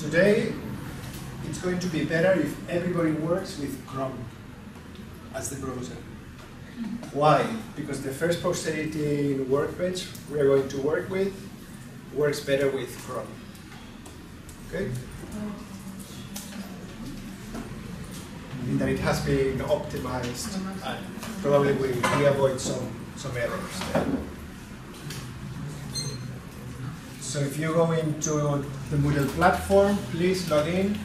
Today, it's going to be better if everybody works with Chrome as the browser. Why? Because the first post-editing workbench we are going to work with works better with Chrome. Okay? In that it has been optimized, and probably we avoid some errors there. So if you go into the Moodle platform, please log in.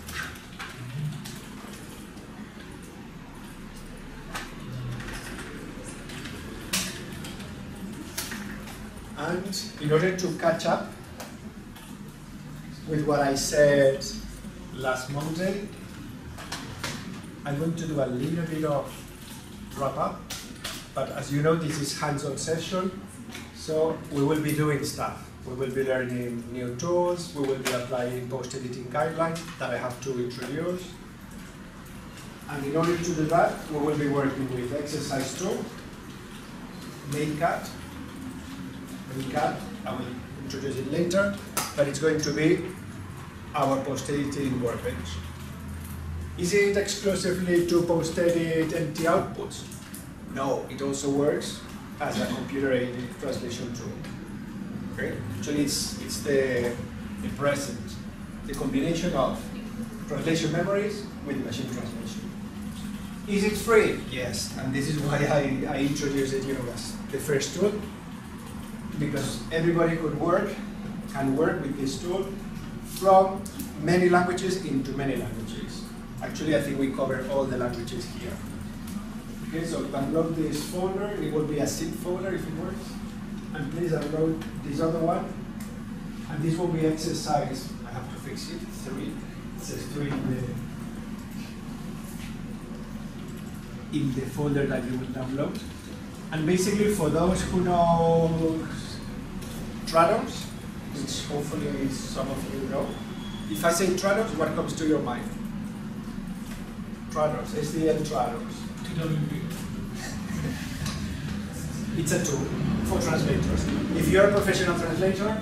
And in order to catch up with what I said last Monday, I'm going to do a little bit of wrap up. But as you know, this is hands-on session, so we will be doing stuff. We will be learning new tools, we will be applying post-editing guidelines that I have to introduce. And in order to do that, we will be working with exercise 2, MakeCut. MakeCut, I will introduce it later, but it's going to be our post-editing workbench. Is it exclusively to post-edit empty outputs? No, it also works as a computer-aided translation tool. Okay? Actually, it's the present, the combination of translation memories with machine translation. Is it free? Yes, and this is why I introduced it as the first tool, because everybody can work with this tool from many languages into many languages. Actually, I think we cover all the languages here. Okay, so download this folder. It will be a zip folder if it works. And please download this other one. And this will be exercise, I have to fix it, 3. It says 3 in the folder that you will download. And basically for those who know Trados, which hopefully some of you know, if I say Trados, what comes to your mind? Trados, SDL Trados. It's a tool for translators. If you're a professional translator,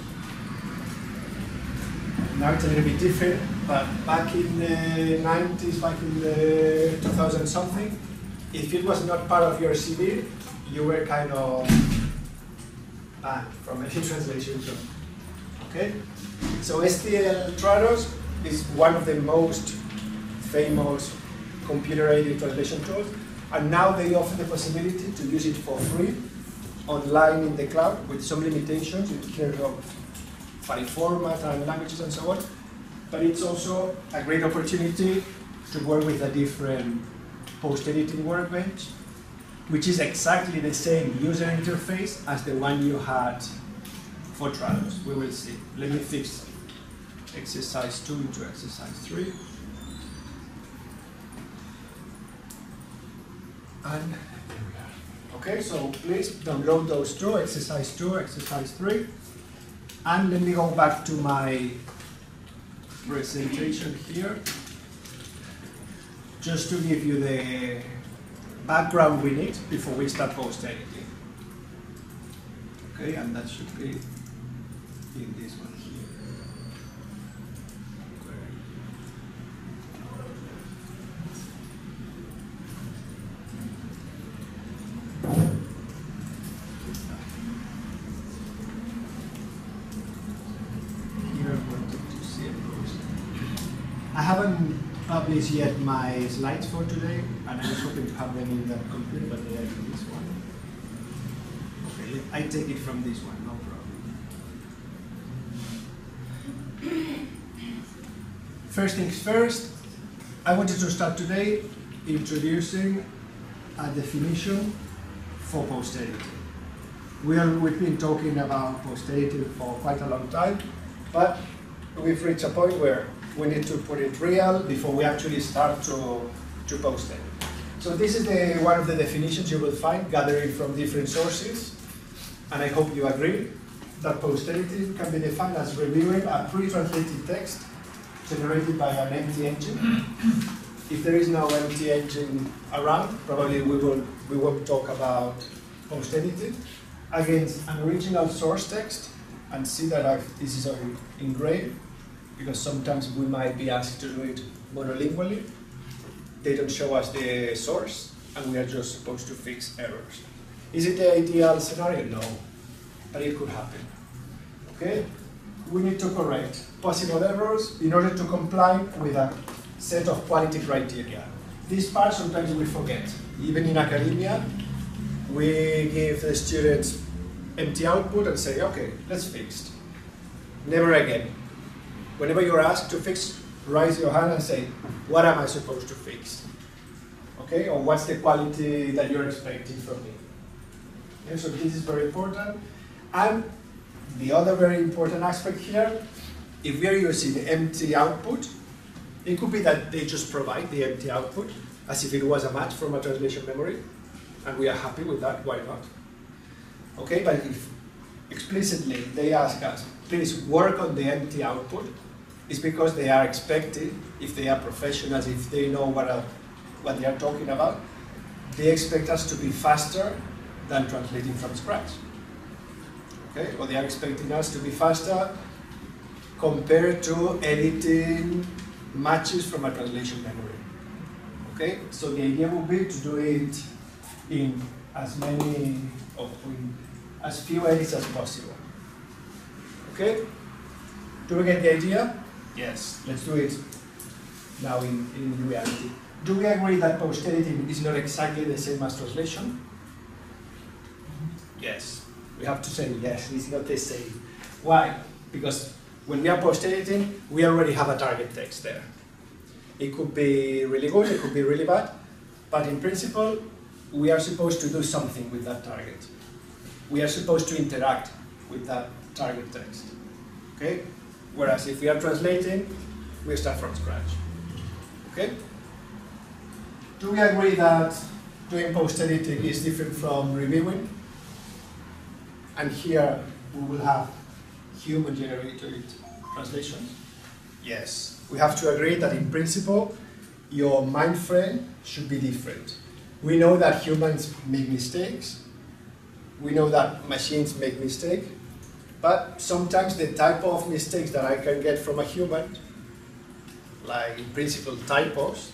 now it's a little bit different, but back in the 90s, back in the 2000 something, if it was not part of your CV, you were kind of banned from any translation job. Okay? So STL Trados is one of the most famous computer-aided translation tools, and now they offer the possibility to use it for free online in the cloud with some limitations in terms of file format and languages and so on. But it's also a great opportunity to work with a different post-editing workbench, which is exactly the same user interface as the one you had for Trados. We will see. Let me fix exercise 2 into exercise 3. And there we are. Okay, so please download those two, exercise 2, exercise 3. And let me go back to my presentation here, just to give you the background we need before we start post-editing. Okay, and that should be in this one here. I haven't published yet my slides for today, and I was hoping to have them in that computer, but they are in this one. Okay, I take it from this one, no problem. First things first, I wanted to start today introducing a definition for post-editing. We've been talking about post-editing for quite a long time, but we've reached a point where we need to put it real before we actually start to post it. So this is one of the definitions you will find gathering from different sources, and I hope you agree that post-editing can be defined as reviewing a pre-translated text generated by an empty engine. If there is no empty engine around, probably we won't talk about post-editing against an original source text, and see that this is engraved, because sometimes we might be asked to do it monolingually. They don't show us the source, and we are just supposed to fix errors. Is it the ideal scenario? No, but it could happen. Okay? We need to correct possible errors in order to comply with a set of quality criteria. This part sometimes we forget. Even in academia, we give the students empty output and say, okay, let's fix. Never again. Whenever you're asked to fix, raise your hand and say, what am I supposed to fix? Okay, or what's the quality that you're expecting from me? Okay, so this is very important. And the other very important aspect here, if we are using empty output, it could be that they just provide the empty output as if it was a match from a translation memory, and we are happy with that, why not? Okay, but if explicitly they ask us, please work on the empty output, it's because they are expecting, if they are professionals, if they know what they are talking about, they expect us to be faster than translating from scratch. Okay, or they are expecting us to be faster compared to editing matches from a translation memory. Okay, so the idea would be to do it in as many or in as few edits as possible. Okay, do we get the idea? Yes, let's do it now in reality. Do we agree that post-editing is not exactly the same as translation? Yes. We have to say yes, it's not the same. Why? Because when we are post-editing, we already have a target text there. It could be really good, it could be really bad, but in principle, we are supposed to do something with that target. We are supposed to interact with that target text. Okay? Whereas if we are translating, we start from scratch. Okay? Do we agree that doing post-editing is different from reviewing? And here we will have human-generated translations. Yes. We have to agree that in principle, your mind frame should be different. We know that humans make mistakes. We know that machines make mistakes. But sometimes the type of mistakes that I can get from a human, like in principle typos,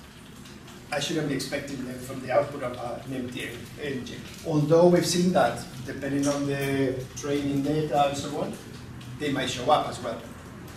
I shouldn't be expecting them from the output of an empty engine. Although we've seen that, depending on the training data and so on, they might show up as well.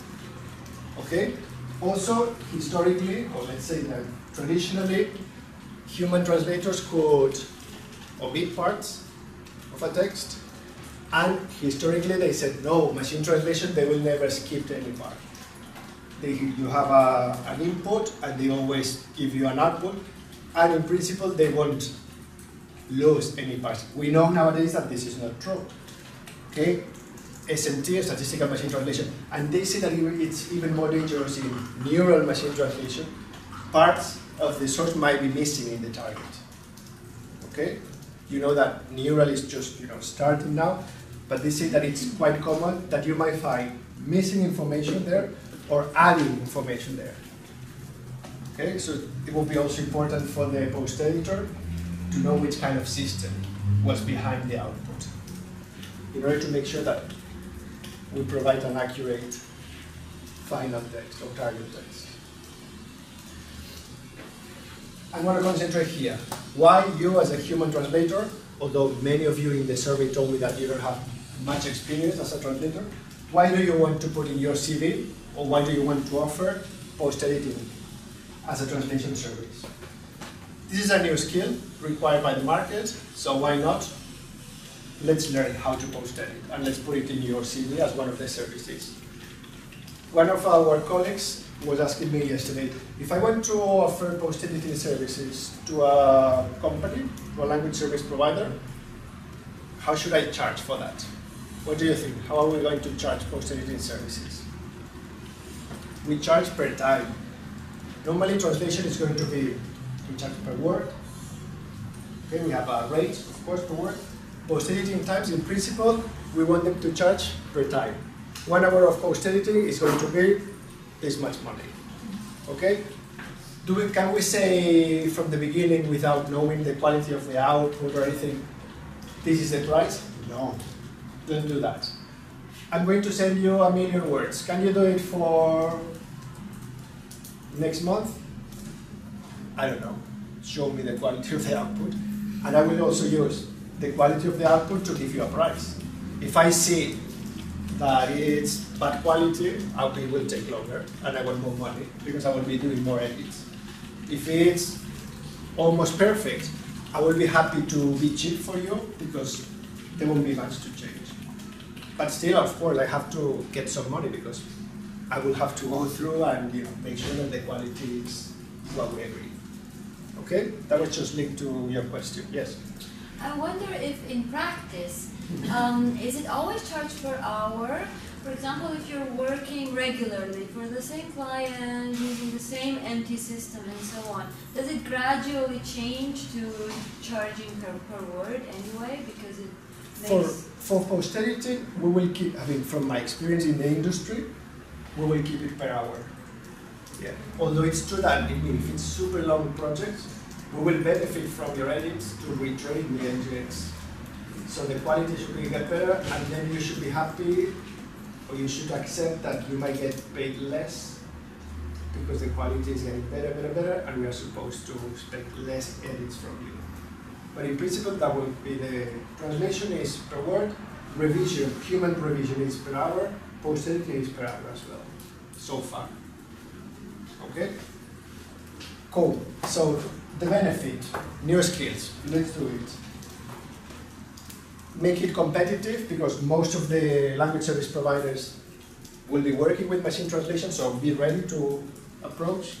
Okay? Also, historically, or let's say that traditionally, human translators could omit parts of a text, and historically they said, no, machine translation, they will never skip any part. You have an input, and they always give you an output, and in principle, they won't lose any parts. We know nowadays that this is not true. Okay? SMT, statistical machine translation, and they say that it's even more dangerous in neural machine translation. Parts of the source might be missing in the target. Okay? You know that neural is just starting now, but they say that it's quite common that you might find missing information there or adding information there. Okay, so it will be also important for the post editor to know which kind of system was behind the output, in order to make sure that we provide an accurate final text or target text. I want to concentrate here. Why you as a human translator, although many of you in the survey told me that you don't have much experience as a translator, why do you want to put in your CV, or why do you want to offer post-editing as a translation service? This is a new skill required by the market, so why not? Let's learn how to post-edit, and let's put it in your CV as one of the services. One of our colleagues was asking me yesterday, if I want to offer post-editing services to a company, to a language service provider, how should I charge for that? What do you think? How are we going to charge post-editing services? We charge per time. Normally translation is going to be, we charge per word. Okay, we have a rate, of course, per word. Post-editing times, in principle, we want them to charge per time. 1 hour of post-editing is going to be this much money. Okay? Can we say from the beginning, without knowing the quality of the output or anything, this is the price? No, don't do that. I'm going to send you 1,000,000 words. Can you do it for next month? I don't know. Show me the quality of the output. And I will also use the quality of the output to give you a price. If I see that it's bad quality, it will take longer and I want more money because I will be doing more edits. If it's almost perfect, I will be happy to be cheap for you because there won't be much to change. But still, of course, I have to get some money because I will have to go through and make sure that the quality is what we agree. Okay? That was just linked to your question. Yes? I wonder if in practice, is it always charged per hour? For example, if you're working regularly for the same client, using the same empty system and so on, does it gradually change to charging per word anyway? Because it makes... For posterity, we will keep, from my experience in the industry, we will keep it per hour. Yeah. Although it's true that if it's super long projects, we will benefit from your edits to retrain the engineers. So the quality should get better, and then you should be happy, or you should accept that you might get paid less because the quality is getting better, and we are supposed to expect less edits from you. But in principle, that will be the translation is per word, revision, human revision is per hour, posterity is per hour as well, so far. Okay? Cool. So the benefit, new skills, let's do it. Make it competitive because most of the language service providers will be working with machine translation, so be ready to approach.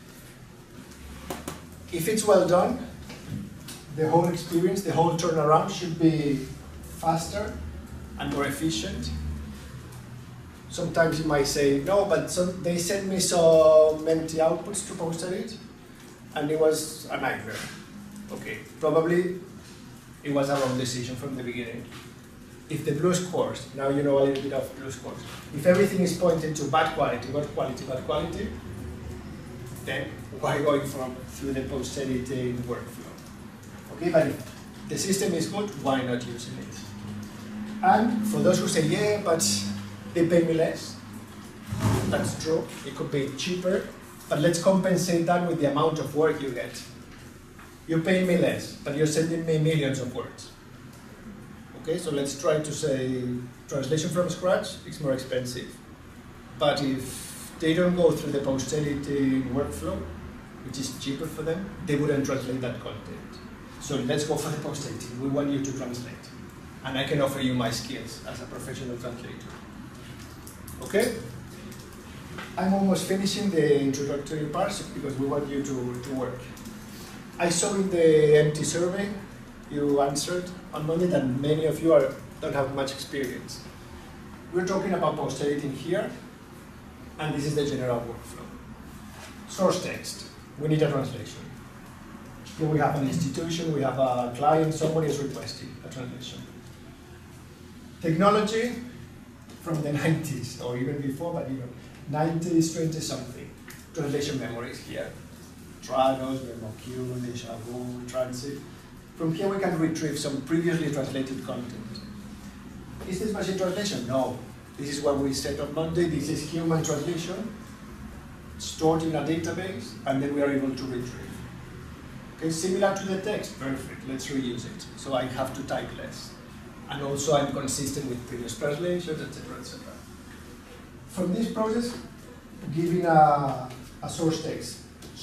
If it's well done, the whole experience, the whole turnaround should be faster and more efficient. Sometimes you might say, no, but they sent me some empty outputs to post it, and it was a nightmare. Okay, probably it was a wrong decision from the beginning. If the blue scores, now you know a little bit of blue scores, if everything is pointed to bad quality, bad quality, then why going through the post-editing workflow? Okay, but if the system is good, why not using it? And for those who say, yeah, but they pay me less, that's true, it could be cheaper, but let's compensate that with the amount of work you get. You pay me less, but you're sending me millions of words. Okay, so let's try to say translation from scratch is more expensive. But if they don't go through the post-editing workflow, which is cheaper for them, they wouldn't translate that content. So let's go for the post-editing. We want you to translate. And I can offer you my skills as a professional translator. Okay? I'm almost finishing the introductory parts because we want you to work. I saw in the empty survey you answered on Monday that many of you don't have much experience. We're talking about post-editing here, and this is the general workflow. Source text, we need a translation. Here we have an institution, we have a client, somebody is requesting a translation. Technology from the 90s, or even before, but 90s, 20-something. Translation memories here. Trados, MemoQ, Deja Vu, Transit. From here we can retrieve some previously translated content. Is this machine translation? No. This is what we said on Monday. This is human translation, stored in a database, and then we are able to retrieve. Okay, similar to the text, perfect, let's reuse it. So I have to type less. And also I'm consistent with previous translations, etc., etc. From this process, giving a source text,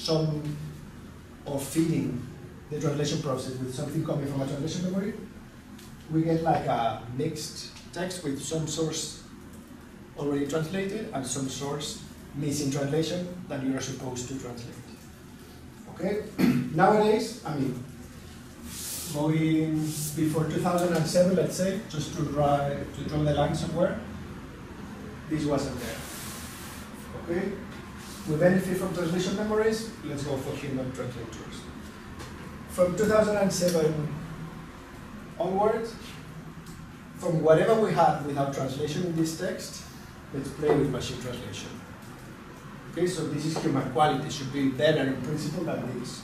or feeding the translation process with something coming from a translation memory, we get like a mixed text with some source already translated and some source missing translation that you are supposed to translate. Okay? Nowadays, going before 2007, let's say, just to draw the line somewhere, this wasn't there. Okay? We benefit from translation memories, let's go for human translators. From 2007 onwards, from whatever we had without translation in this text, let's play with machine translation. Okay, so this is human quality, should be better in principle than this.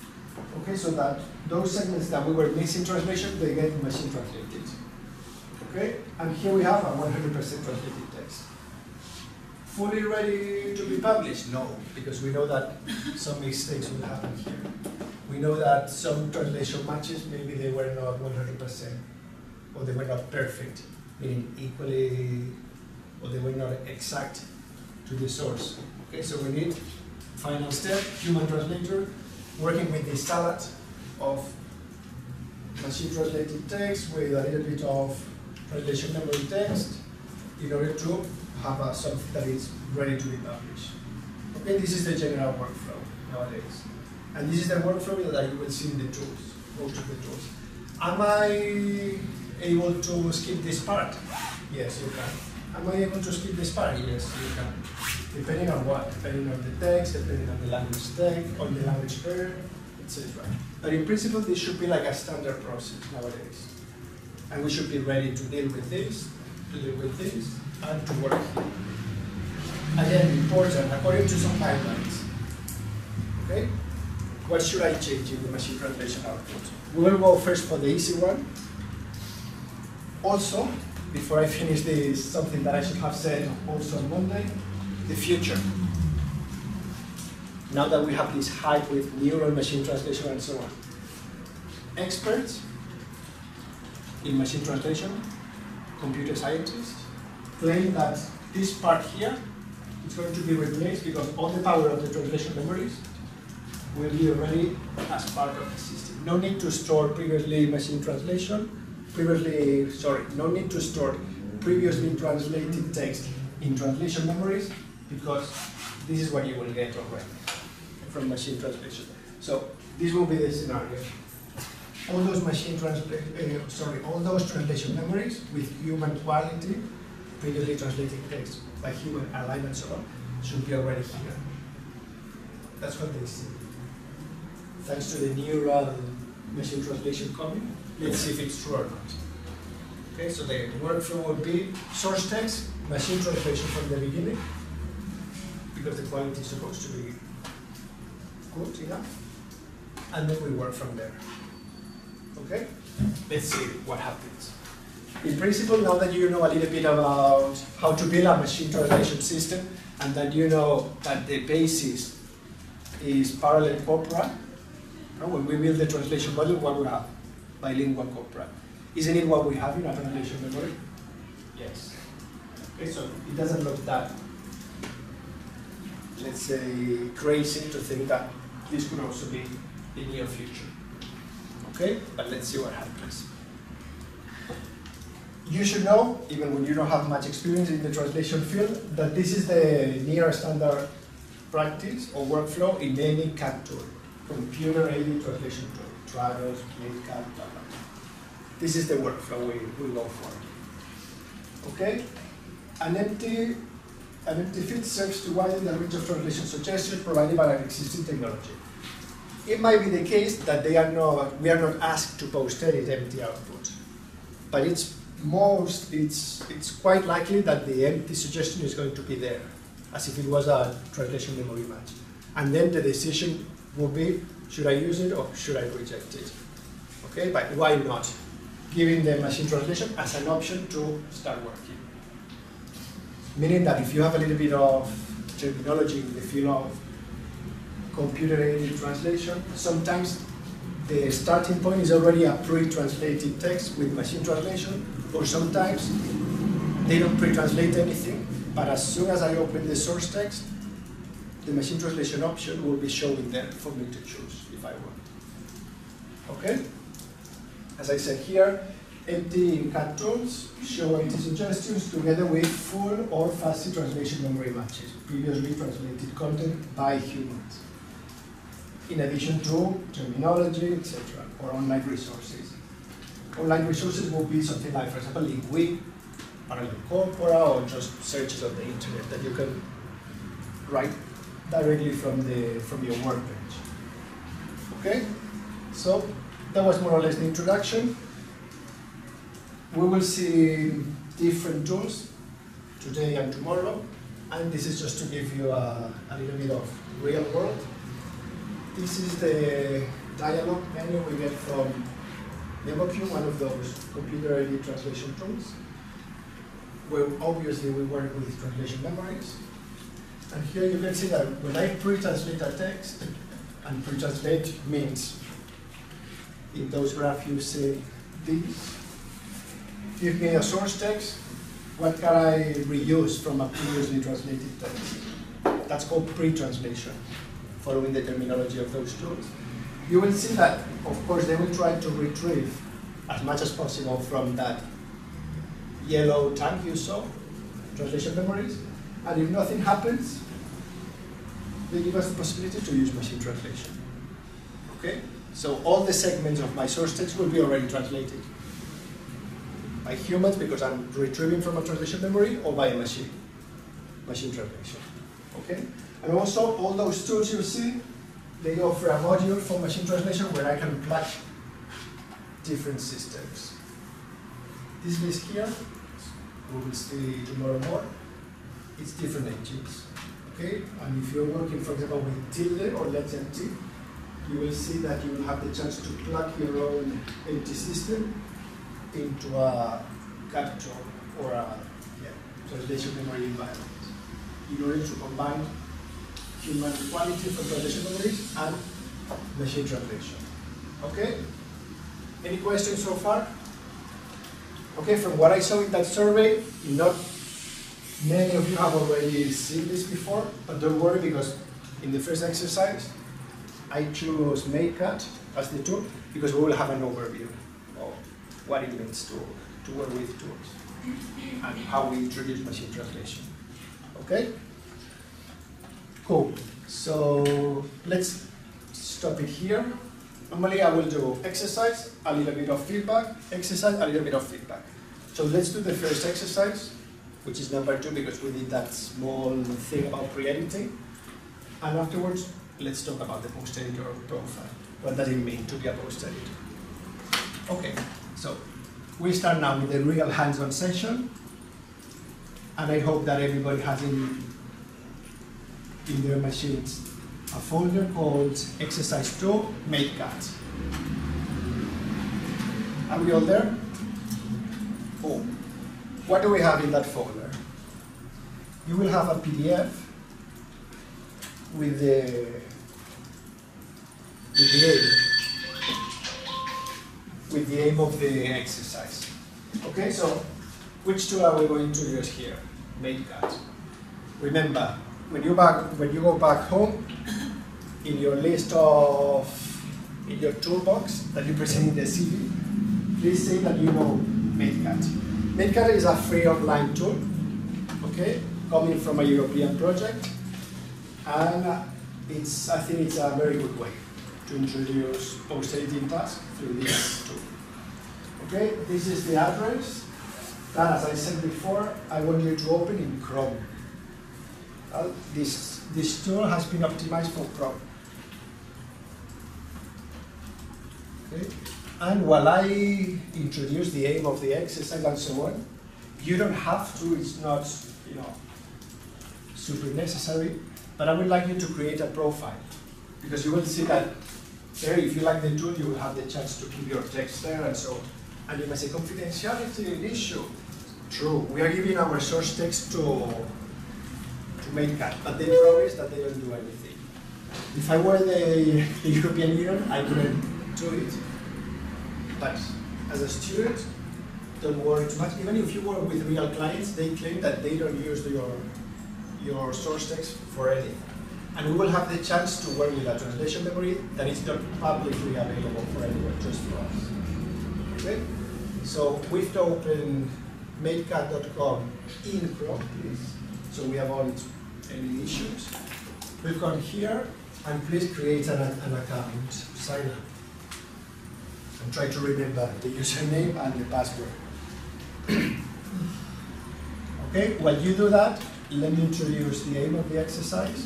Okay, so that those segments that we were missing translation, they get machine translated. Okay, and here we have a 100% translated text. Fully ready to be published? No, because we know that some mistakes will happen here. We know that some translation matches, maybe they were not 100%, or they were not perfect, meaning equally, or they were not exact to the source. Okay, so we need final step, human translator, working with the salad of machine translated text with a little bit of translation memory text in order to have something that is ready to be published. Okay, this is the general workflow nowadays. And this is the workflow that you will see in the tools, most of the tools. Am I able to skip this part? Yes, you can. Am I able to skip this part? Yes, you can. Depending on what? Depending on the text, depending on the language text, on the language pair, etc. But in principle, this should be like a standard process nowadays. And we should be ready to deal with this, and to work here. Again, important, according to some guidelines. Okay? What should I change in the machine translation output? We will go first for the easy one. Also, before I finish this, something that I should have said also on Monday, the future. Now that we have this hype with neural machine translation and so on, experts in machine translation, computer scientists, claim that this part here is going to be replaced because all the power of the translation memories will be already as part of the system. No need to store no need to store previously translated text in translation memories because this is what you will get already from machine translation. So this will be the scenario. All those all those translation memories with human quality, previously translated text by human alignment and so on, should be already here. That's what they see. Thanks to the neural machine translation coming, let's see if it's true or not. Okay, so the workflow would be source text, machine translation from the beginning, because the quality is supposed to be good enough, and then we work from there. Okay? Let's see what happens. In principle, now that you know a little bit about how to build a machine translation system, and that you know that the basis is parallel corpora, when we build the translation model, what we have? Bilingual corpora. Isn't it what we have in a translation memory? Yes. Okay, so it doesn't look that, let's say, crazy to think that this could also be in near future. Okay, but let's see what happens. You should know, even when you don't have much experience in the translation field, that this is the near standard practice or workflow in any CAT tool, computer-aided translation tool, Trados, CAT, blah, blah. This is the workflow we go for. Okay? An empty field serves to widen the range of translation suggestions provided by an existing technology. It might be the case that we are not asked to post any empty output, but it's quite likely that the empty suggestion is going to be there, as if it was a translation memory match. And then the decision will be, should I use it or should I reject it? Okay, but why not? Giving the machine translation as an option to start working. Meaning that if you have a little bit of terminology in the field of computer-aided translation, sometimes the starting point is already a pre-translated text with machine translation, or sometimes they don't pre-translate anything, but as soon as I open the source text, the machine translation option will be showing there for me to choose if I want. Okay? As I said here, empty in CAT tools show empty suggestions together with full or fuzzy translation memory matches, previously translated content by humans, in addition to terminology, etc., or online resources. Online resources will be something like, for example, LinkWiki, Parallel Corpora, or just searches on the internet that you can write directly from your workbench. Okay? So that was more or less the introduction. We will see different tools today and tomorrow, and this is just to give you a little bit of real world. This is the dialog menu we get from NemoQ, one of those computer-aided translation tools. where obviously we work with translation memories. And here you can see that when I pre-translate a text, and pre-translate means in those graphs you see this. Give me a source text, what can I reuse from a previously translated text? That's called pre-translation, following the terminology of those tools. You will see that, of course, they will try to retrieve as much as possible from that yellow tag you saw, translation memories, and if nothing happens, they give us the possibility to use machine translation. Okay? So all the segments of my source text will be already translated by humans because I'm retrieving from a translation memory, or by a machine translation. Okay? And also all those tools you see, they offer a module for machine translation where I can plug different systems. This list here, we will see tomorrow more, it's different engines. Okay? And if you're working, for example, with Tilde or Let's Empty, you will see that you will have the chance to plug your own empty system into a capture or a translation memory environment in order to combine human quality from translation memories and machine translation. Okay? Any questions so far? Okay, from what I saw in that survey, not many of you have already seen this before, but don't worry because in the first exercise, I choose MakeCut as the tool because we will have an overview of what it means to work with tools and how we introduce machine translation. Okay? Cool. So let's stop it here. Normally I will do exercise, a little bit of feedback, exercise, a little bit of feedback. So let's do the first exercise, which is number 2 because we did that small thing about pre-editing. And afterwards, let's talk about the post-editor profile. What does it mean to be a post-editor? Okay, so we start now with the real hands-on session. And I hope that everybody has in their machines a folder called Exercise 2, MakeCut. Are we all there? Oh. What do we have in that folder? You will have a PDF with the aim of the exercise. Okay, so which tool are we going to use here? MakeCut. Remember, when you go back home, in your list in your toolbox that you present in the CV, please say that you know MakeCut. MakeCut is a free online tool, okay, coming from a European project, and I think it's a very good way to introduce post-editing tasks through this tool. Okay, this is the address that, as I said before, I want you to open in Chrome. This tool has been optimized for Chrome. Okay. And while I introduce the aim of the exercise and so on, you don't have to, it's not super necessary, but I would like you to create a profile. Because you will see that there, if you like the tool, you will have the chance to keep your text there and so on. And you may say, confidentiality issue. True, we are giving our source text to MakeCut, but they promise that they don't do anything. If I were the European Union, I couldn't do it. But as a student, don't worry too much. Even if you work with real clients, they claim that they don't use your source text for anything. And we will have the chance to work with a translation memory that is not publicly available for anyone, just for us. Okay? So we have to open makecut.com in Chrome, please. So we avoid any issues. We'll come here and please create an account, sign up. And try to remember the username and the password. Okay, while you do that, let me introduce the aim of the exercise.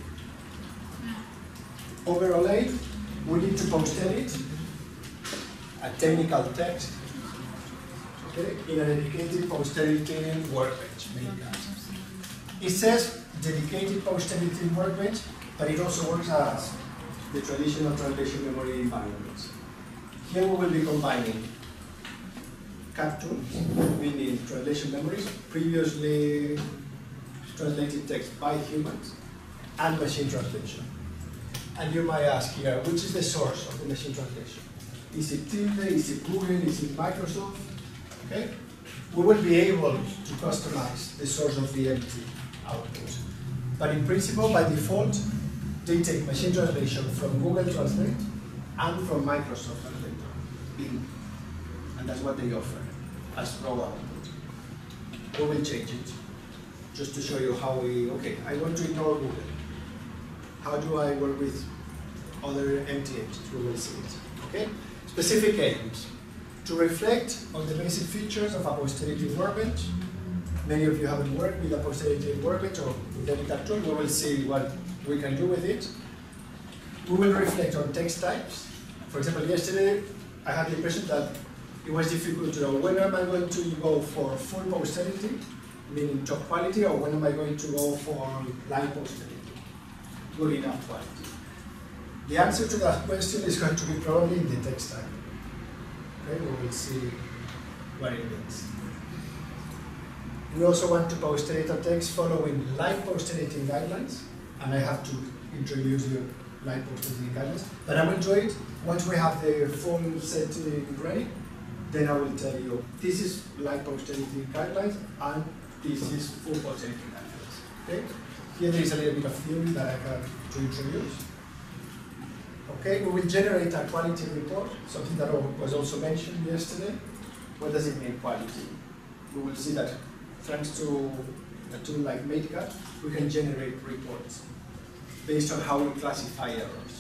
Overall aim, we need to post-edit a technical text, okay, in a dedicated post-editing workbench. It says dedicated post-editing workbench, but it also works as the traditional translation memory environments. Here we will be combining CAT tools, meaning translation memories, previously translated text by humans, and machine translation. And you might ask here, which is the source of the machine translation? Is it Tilde, is it Google, is it Microsoft? Okay? We will be able to customize the source of the empty output. But in principle, by default, they take machine translation from Google Translate and from Microsoft Translator in. And that's what they offer as raw output. We will change it just to show you how we, okay, I want to ignore Google. How do I work with other empty entities? We will see it. Okay? Specific aims. To reflect on the basic features of a posterity workbench. Many of you haven't worked with a posterity workbench or with any CAT tool. We will see what we can do with it. We will reflect on text types. For example, yesterday I had the impression that it was difficult to know when am I going to go for full posterity, meaning top quality, or when am I going to go for light posterity, good enough quality. The answer to that question is going to be probably in the text type. Okay, we will see what it means. We also want to posterate a text following light posterity guidelines, and I have to introduce you light posterity guidelines, but I will do it once we have the full setting ready. Then I will tell you, this is light posterity guidelines, and this is full posterity guidelines. Okay? Here there is a little bit of theory that I have to introduce. Okay, we will generate a quality report, something that was also mentioned yesterday. What does it mean, quality? We will see that thanks to a tool like MateCat, we can generate reports based on how we classify errors.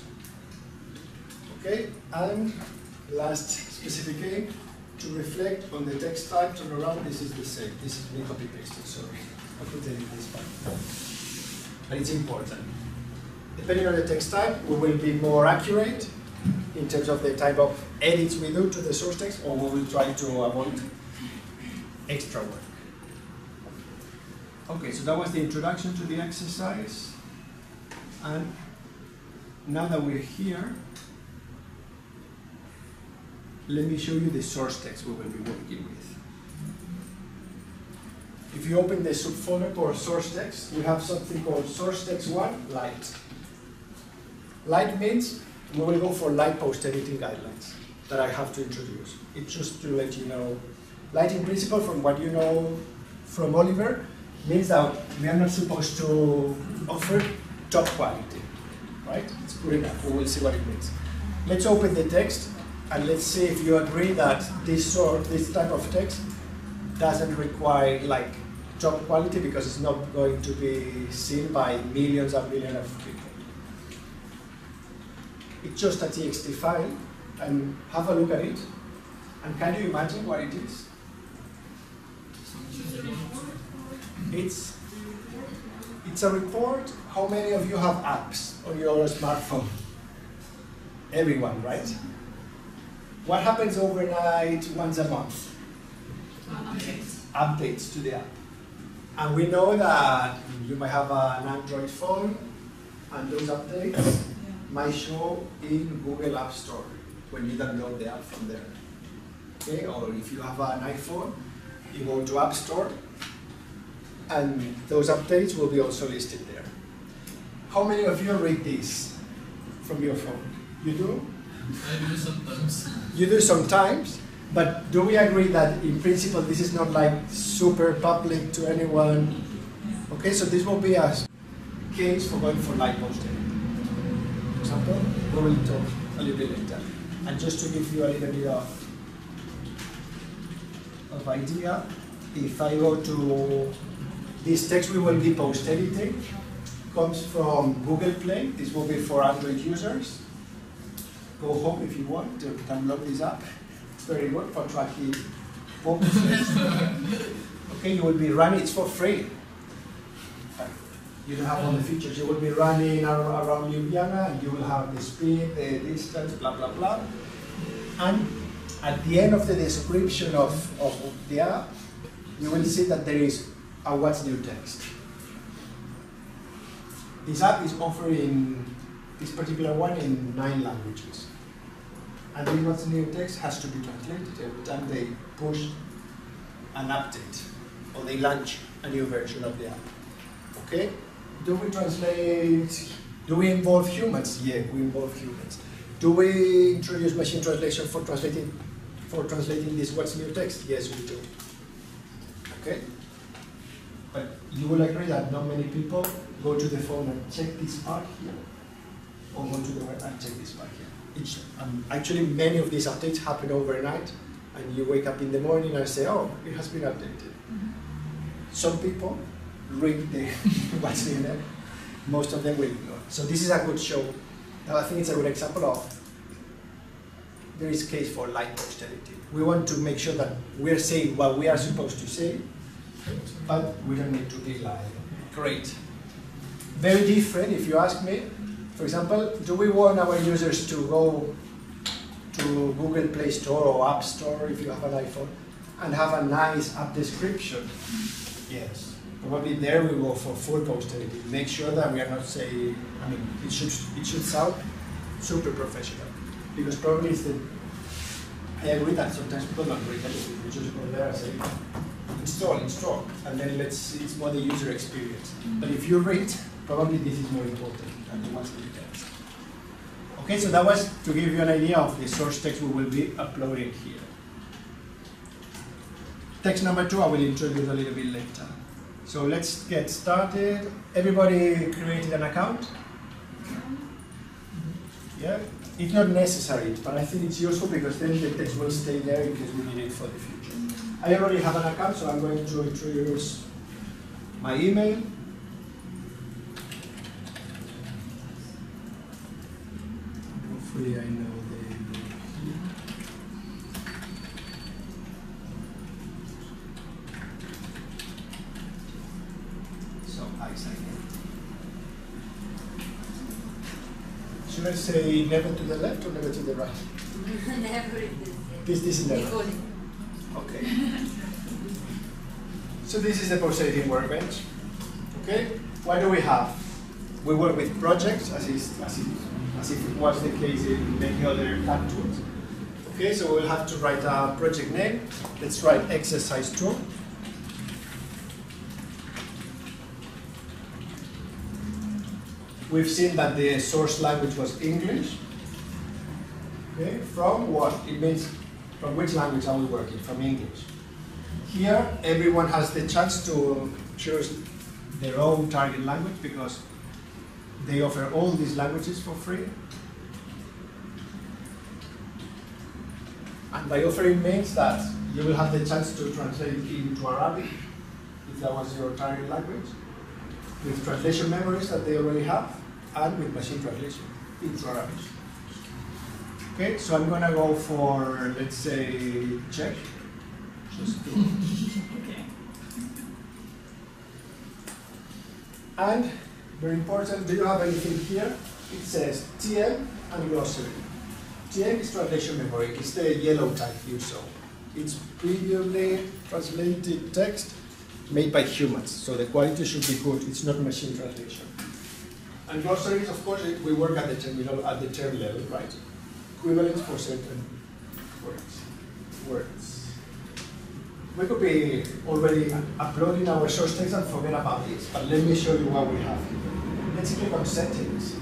Okay, and last specific aim, to reflect on the text type turnaround. This is the same. This is me copy pasted, sorry. I could edit this part. But it's important. Depending on the text type, we will be more accurate in terms of the type of edits we do to the source text, or we will try to avoid extra work. Okay, so that was the introduction to the exercise. And now that we're here, let me show you the source text we will be working with. If you open the subfolder for source text, we have something called source text 1, light. Light means we will go for light posterity guidelines that I have to introduce. It's just to let you know, light in principle, from what you know from Oliver, means that we are not supposed to offer top quality, right? It's good enough. We will see what it means. Let's open the text and let's see if you agree that this type of text doesn't require like top quality, because it's not going to be seen by millions and millions of people. It's just a TXT file, and have a look at it. And can you imagine what it is? It's a report. How many of you have apps on your smartphone? Everyone, right? What happens overnight once a month? Updates to the app. And we know that you might have an Android phone, and those updates might show in Google App Store when you download the app from there. Okay? Or if you have an iPhone, you go to App Store, and those updates will be also listed there. How many of you read this from your phone? You do? I do sometimes. You do sometimes, but do we agree that in principle this is not like super public to anyone? Okay, so this will be a case for going for light posting. For example, we will talk a little bit later. And just to give you a little bit of idea, if I go to this text we will be posterity, comes from Google Play. This will be for Android users. Go home if you want to download this app. It's very good for tracking purposes. Okay, you will be running, it's for free. You don't have all the features. You will be running around Ljubljana, and you will have the speed, the distance, blah, blah, blah. And at the end of the description of the app, you will see that there is a what's new text. This app is offering this particular one in 9 languages. And this what's new text has to be translated every time they push an update, or they launch a new version of the app. Okay? Do we translate? Do we involve humans? Yeah, we involve humans. Do we introduce machine translation for translating this what's new text? Yes, we do. Okay? But you will agree that not many people go to the phone and check this part here, or go to the web and check this part here. Actually, many of these updates happen overnight, and you wake up in the morning and say, oh, it has been updated. Some people read the what's in there. Most of them will ignore. So this is a good show. I think it's a good example of there is case for light posterity. We want to make sure that we're saying what we are supposed to say, but we don't need to be like, great. Very different, if you ask me. For example, do we want our users to go to Google Play Store or App Store if you have an iPhone and have a nice app description? Yes. Probably there we go for full posterity. Make sure that we are not saying, I mean, it should sound super professional. Because probably it's the, I agree that sometimes people don't read anything. We just go there and say, install, and then let's see, it's more the user experience. But if you read, probably this is more important than the ones in the text. Okay, so that was to give you an idea of the source text we will be uploading here. Text number 2 I will introduce a little bit later. So let's get started. Everybody created an account? Yeah? It's not necessary, but I think it's useful because then the text will stay there in case we need it for the future. I already have an account, so I'm going to introduce my email. Hopefully I know the here. So I sign in. Should I say never to the left or never to the right? Never in This is never. Okay. So this is the posterity workbench. Okay. What do we have? We work with projects as if it was the case in many other CAD tools. Okay, so we'll have to write a project name. Let's write exercise 2. We've seen that the source language was English. Okay, from what? It means from which language are we working? From English. Here, everyone has the chance to choose their own target language because they offer all these languages for free. And by offering means that you will have the chance to translate it into Arabic, if that was your target language, with translation memories that they already have, and with machine translation into Arabic. Okay, so I'm gonna go for, let's say, Czech. Just to Okay. And very important, do you have anything here? It says TM and glossary. TM is translation memory. It's the yellow type you saw. It's previously translated text made by humans, so the quality should be good. It's not machine translation. And glossaries, of course, we work at the term level, right? Equivalents for certain words. We could be already uploading our source text and forget about this, but let me show you what we have here. Let's click on settings.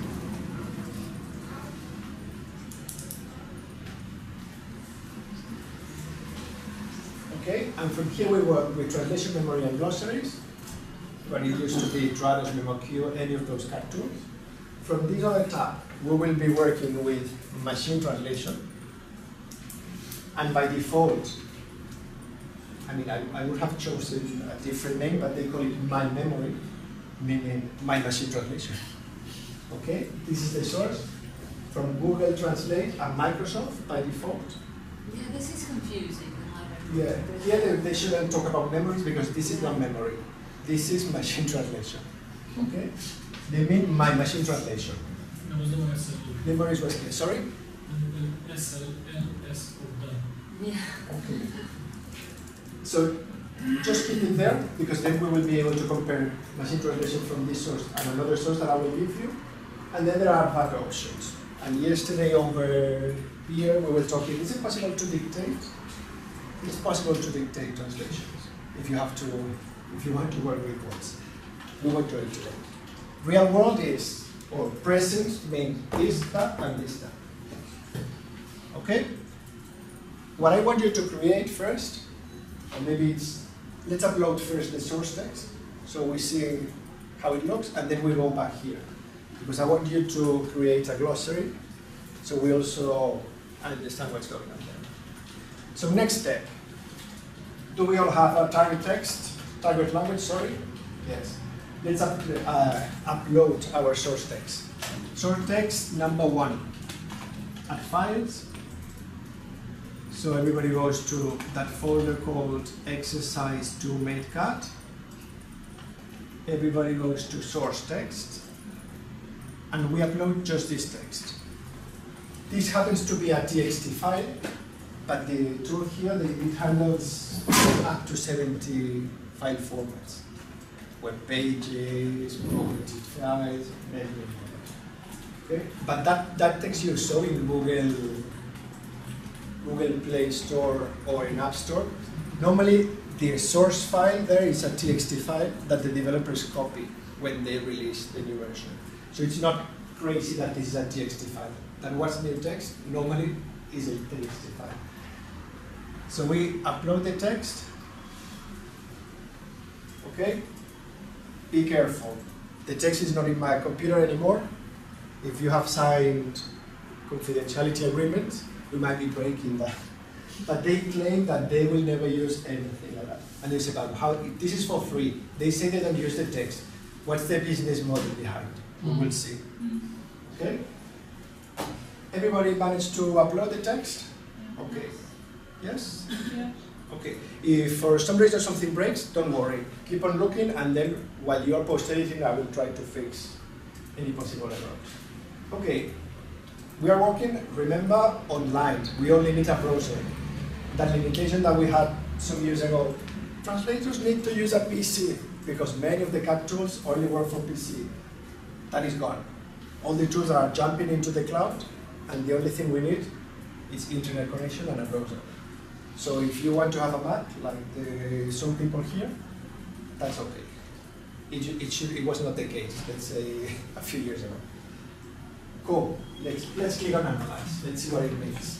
Okay, and from here we work with translation memory and glossaries, but it used to be Trados, MemoQ, any of those CAD tools. From this other tab, we will be working with machine translation. And by default, I mean, I would have chosen a different name, but they call it my memory, meaning my machine translation. Okay, this is the source from Google Translate and Microsoft by default. Yeah, this is confusing. Yeah, here they shouldn't talk about memories because this is not memory. This is machine translation. Okay? They mean my machine translation. Memories was here. Sorry? Yeah. Okay. So just keep it there because then we will be able to compare machine translation from this source and another source that I will give you. And then there are other options. And yesterday over here we were talking, is it possible to dictate? It's possible to dictate translations. if you have to, if you want to work with words. We won't go into it. Real world is, or present means this, that, and this, that. Okay? What I want you to create first, and maybe it's, let's upload first the source text, so we see how it looks, and then we go back here. Because I want you to create a glossary, so we also understand what's going on there. So next step, do we all have a target language, sorry? Yes. Let's upload our source text. Source text number 1, add files. So everybody goes to that folder called exercise 2 makecat. Everybody goes to source text, and we upload just this text. This happens to be a TXT file, but the tool here, it handles up to 70 file formats. Web pages, property files, everything. Okay? But that text you saw in Google Play Store or in App Store, normally the source file there is a TXT file that the developers copy when they release the new version. So it's not crazy that this is a TXT file. That what's new text normally is a TXT file. So we upload the text. Okay? Be careful. The text is not in my computer anymore. If you have signed confidentiality agreements, we might be breaking that. But they claim that they will never use anything like that. And they say, but how, this is for free. They say they don't use the text. What's the business model behind? We will see. Okay? Everybody managed to upload the text? Okay. Yes? Yeah. Okay. If for some reason something breaks, don't worry. Keep on looking, and then while you are post-editing, I will try to fix any possible errors. Okay. We are working, remember, online. We only need a browser. That limitation that we had some years ago, translators need to use a PC because many of the CAT tools only work for PC. That is gone. All the tools are jumping into the cloud, and the only thing we need is internet connection and a browser. So if you want to have a Mac, like some people here, that's okay. It was not the case, let's say, a few years ago. Cool. Let's click on Analyze. Let's see what it means.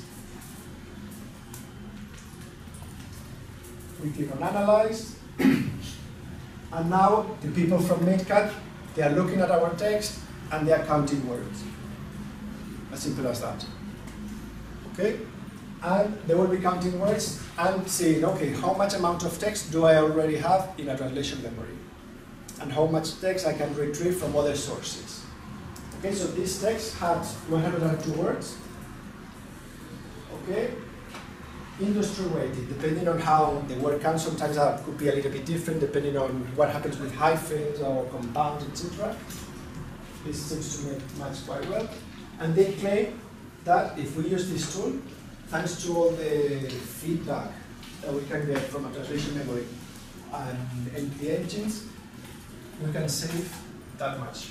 We click on Analyze. And now the people from Makecat, they are looking at our text and they are counting words. As simple as that. Okay? And they will be counting words and saying, okay, how much amount of text do I already have in a translation memory? And how much text I can retrieve from other sources. Okay, so this text had 102 words. Okay, industry weighted, depending on how the word counts, sometimes that could be a little bit different depending on what happens with hyphens or compounds, etc. This seems to match quite well. And they claim that if we use this tool, thanks to all the feedback that we can get from a translation memory and NP engines, we can save that much.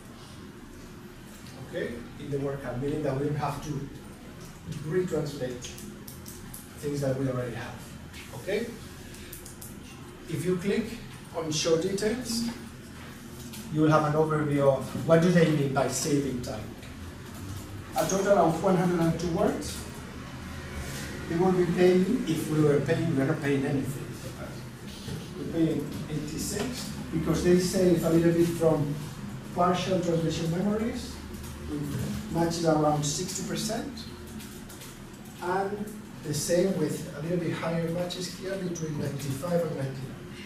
Okay, in the workup, meaning that we don't have to retranslate things that we already have. Okay? If you click on Show Details, you will have an overview of what do they mean by saving time. A total of 102 words. We will be paying, if we were paying, we are not paying anything. We're paying 86 because they save a little bit from partial translation memories. Matches around 60%, and the same with a little bit higher matches here between 95 and 99.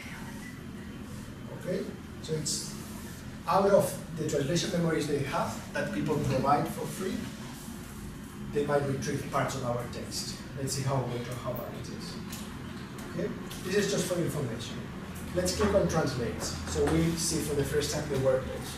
Okay, so it's out of the translation memories they have that people provide for free, they might retrieve parts of our text. Let's see how good or how bad it is. Okay, this is just for information. Let's click on Translate, so we see for the first time the workloads.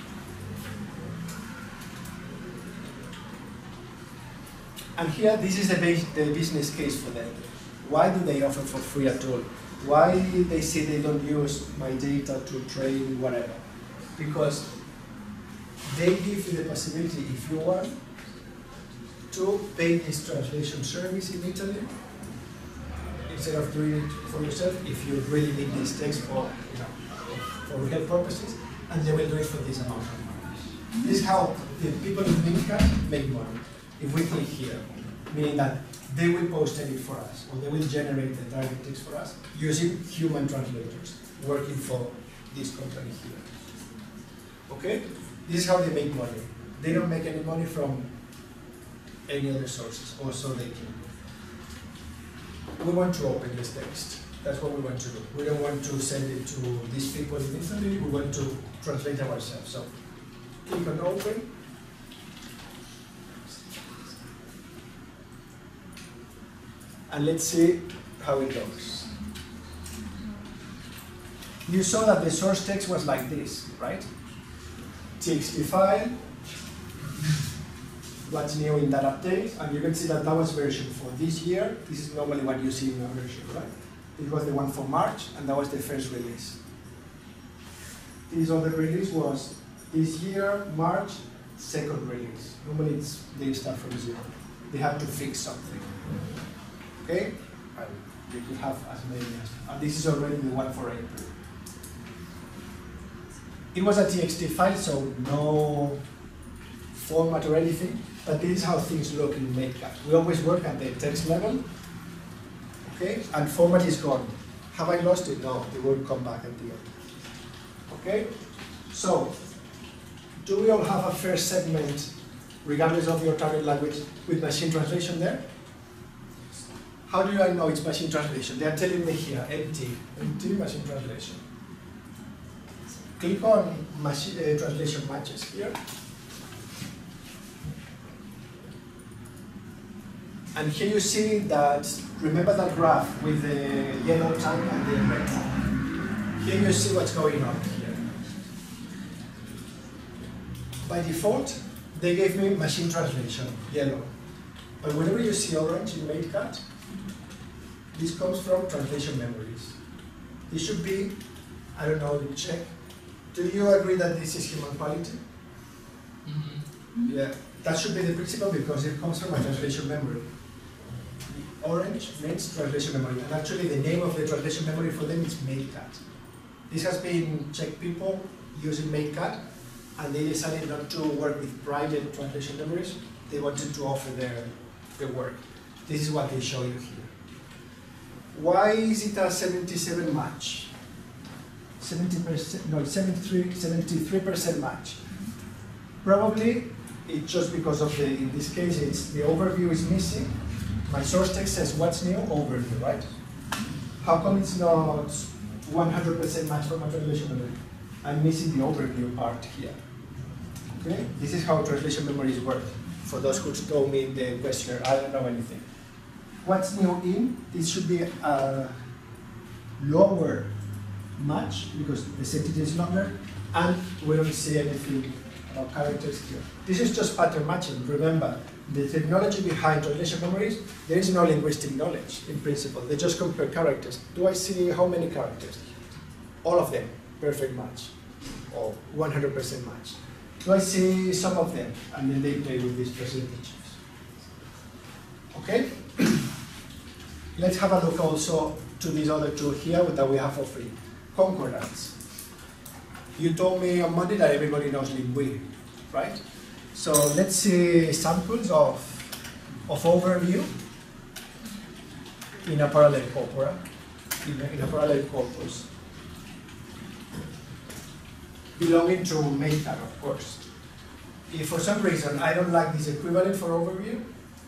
And here, this is the business case for them. Why do they offer for free a tool? Why they say they don't use my data to train whatever? Because they give you the possibility, if you want, to pay this translation service in Italy. instead of doing it for yourself, if you really need this text for, for real purposes, and they will do it for this amount of money. This is how the people in Mimikatz make money. If we click here, meaning that they will post it for us, or they will generate the target text for us using human translators working for this company here. Okay? This is how they make money. They don't make any money from any other sources, or so they can. We want to open this text. That's what we want to do. We don't want to send it to these people instantly. We want to translate ourselves. So click on open. And let's see how it goes. You saw that the source text was like this, right? TXT file, what's new in that update, and you can see that that was version for this year. This is normally what you see in a version, right? It was the one for March, and that was the first release. This other release was this year, March, second release. Normally they start from 0. They have to fix something. Okay? And you could have as many as, and this is already the one for April. It was a TXT file, so no format or anything, but this is how things look in MakeCut. We always work at the text level, okay? And format is gone. Have I lost it? No, it will come back at the end. Okay? So, do we all have a first segment, regardless of your target language, with machine translation there? How do I know it's machine translation? They are telling me here, empty machine translation. Click on machine translation matches here. And here you see that, remember that graph with the yellow tag and the red tag? Here you see what's going on here. By default, they gave me machine translation, yellow. But whenever you see orange in MakeCut, this comes from translation memories. This should be, I don't know, check. Do you agree that this is human quality? Mm-hmm. Yeah, that should be the principle because it comes from a translation memory. The orange means translation memory, and actually the name of the translation memory for them is MakeCut. This has been Czech people using MakeCut, and they decided not to work with private translation memories. They wanted to offer their work. This is what they show you here. Why is it a 77 match? 70%, no, 73% match. Probably it's just because of the, in this case, it's the overview is missing. My source text says what's new, overview, right? How come it's not 100% match for my translation memory? I'm missing the overview part here. Okay, this is how translation memories work. For those who told me in the questionnaire, I don't know anything. What's new in? This should be a lower match because the sentence is longer, and we don't see anything about characters here. This is just pattern matching. Remember, the technology behind translation memories, there is no linguistic knowledge in principle. They just compare characters. Do I see how many characters? All of them, perfect match, or 100% match. Do I see some of them? And then they play with these percentages. Okay? Let's have a look also to these other two here that we have for free. Concordance. You told me on Monday that everybody knows Lingui, right? So let's see samples of overview in a parallel corpora, in a parallel corpus, belonging to MakeCut, of course. If for some reason I don't like this equivalent for overview,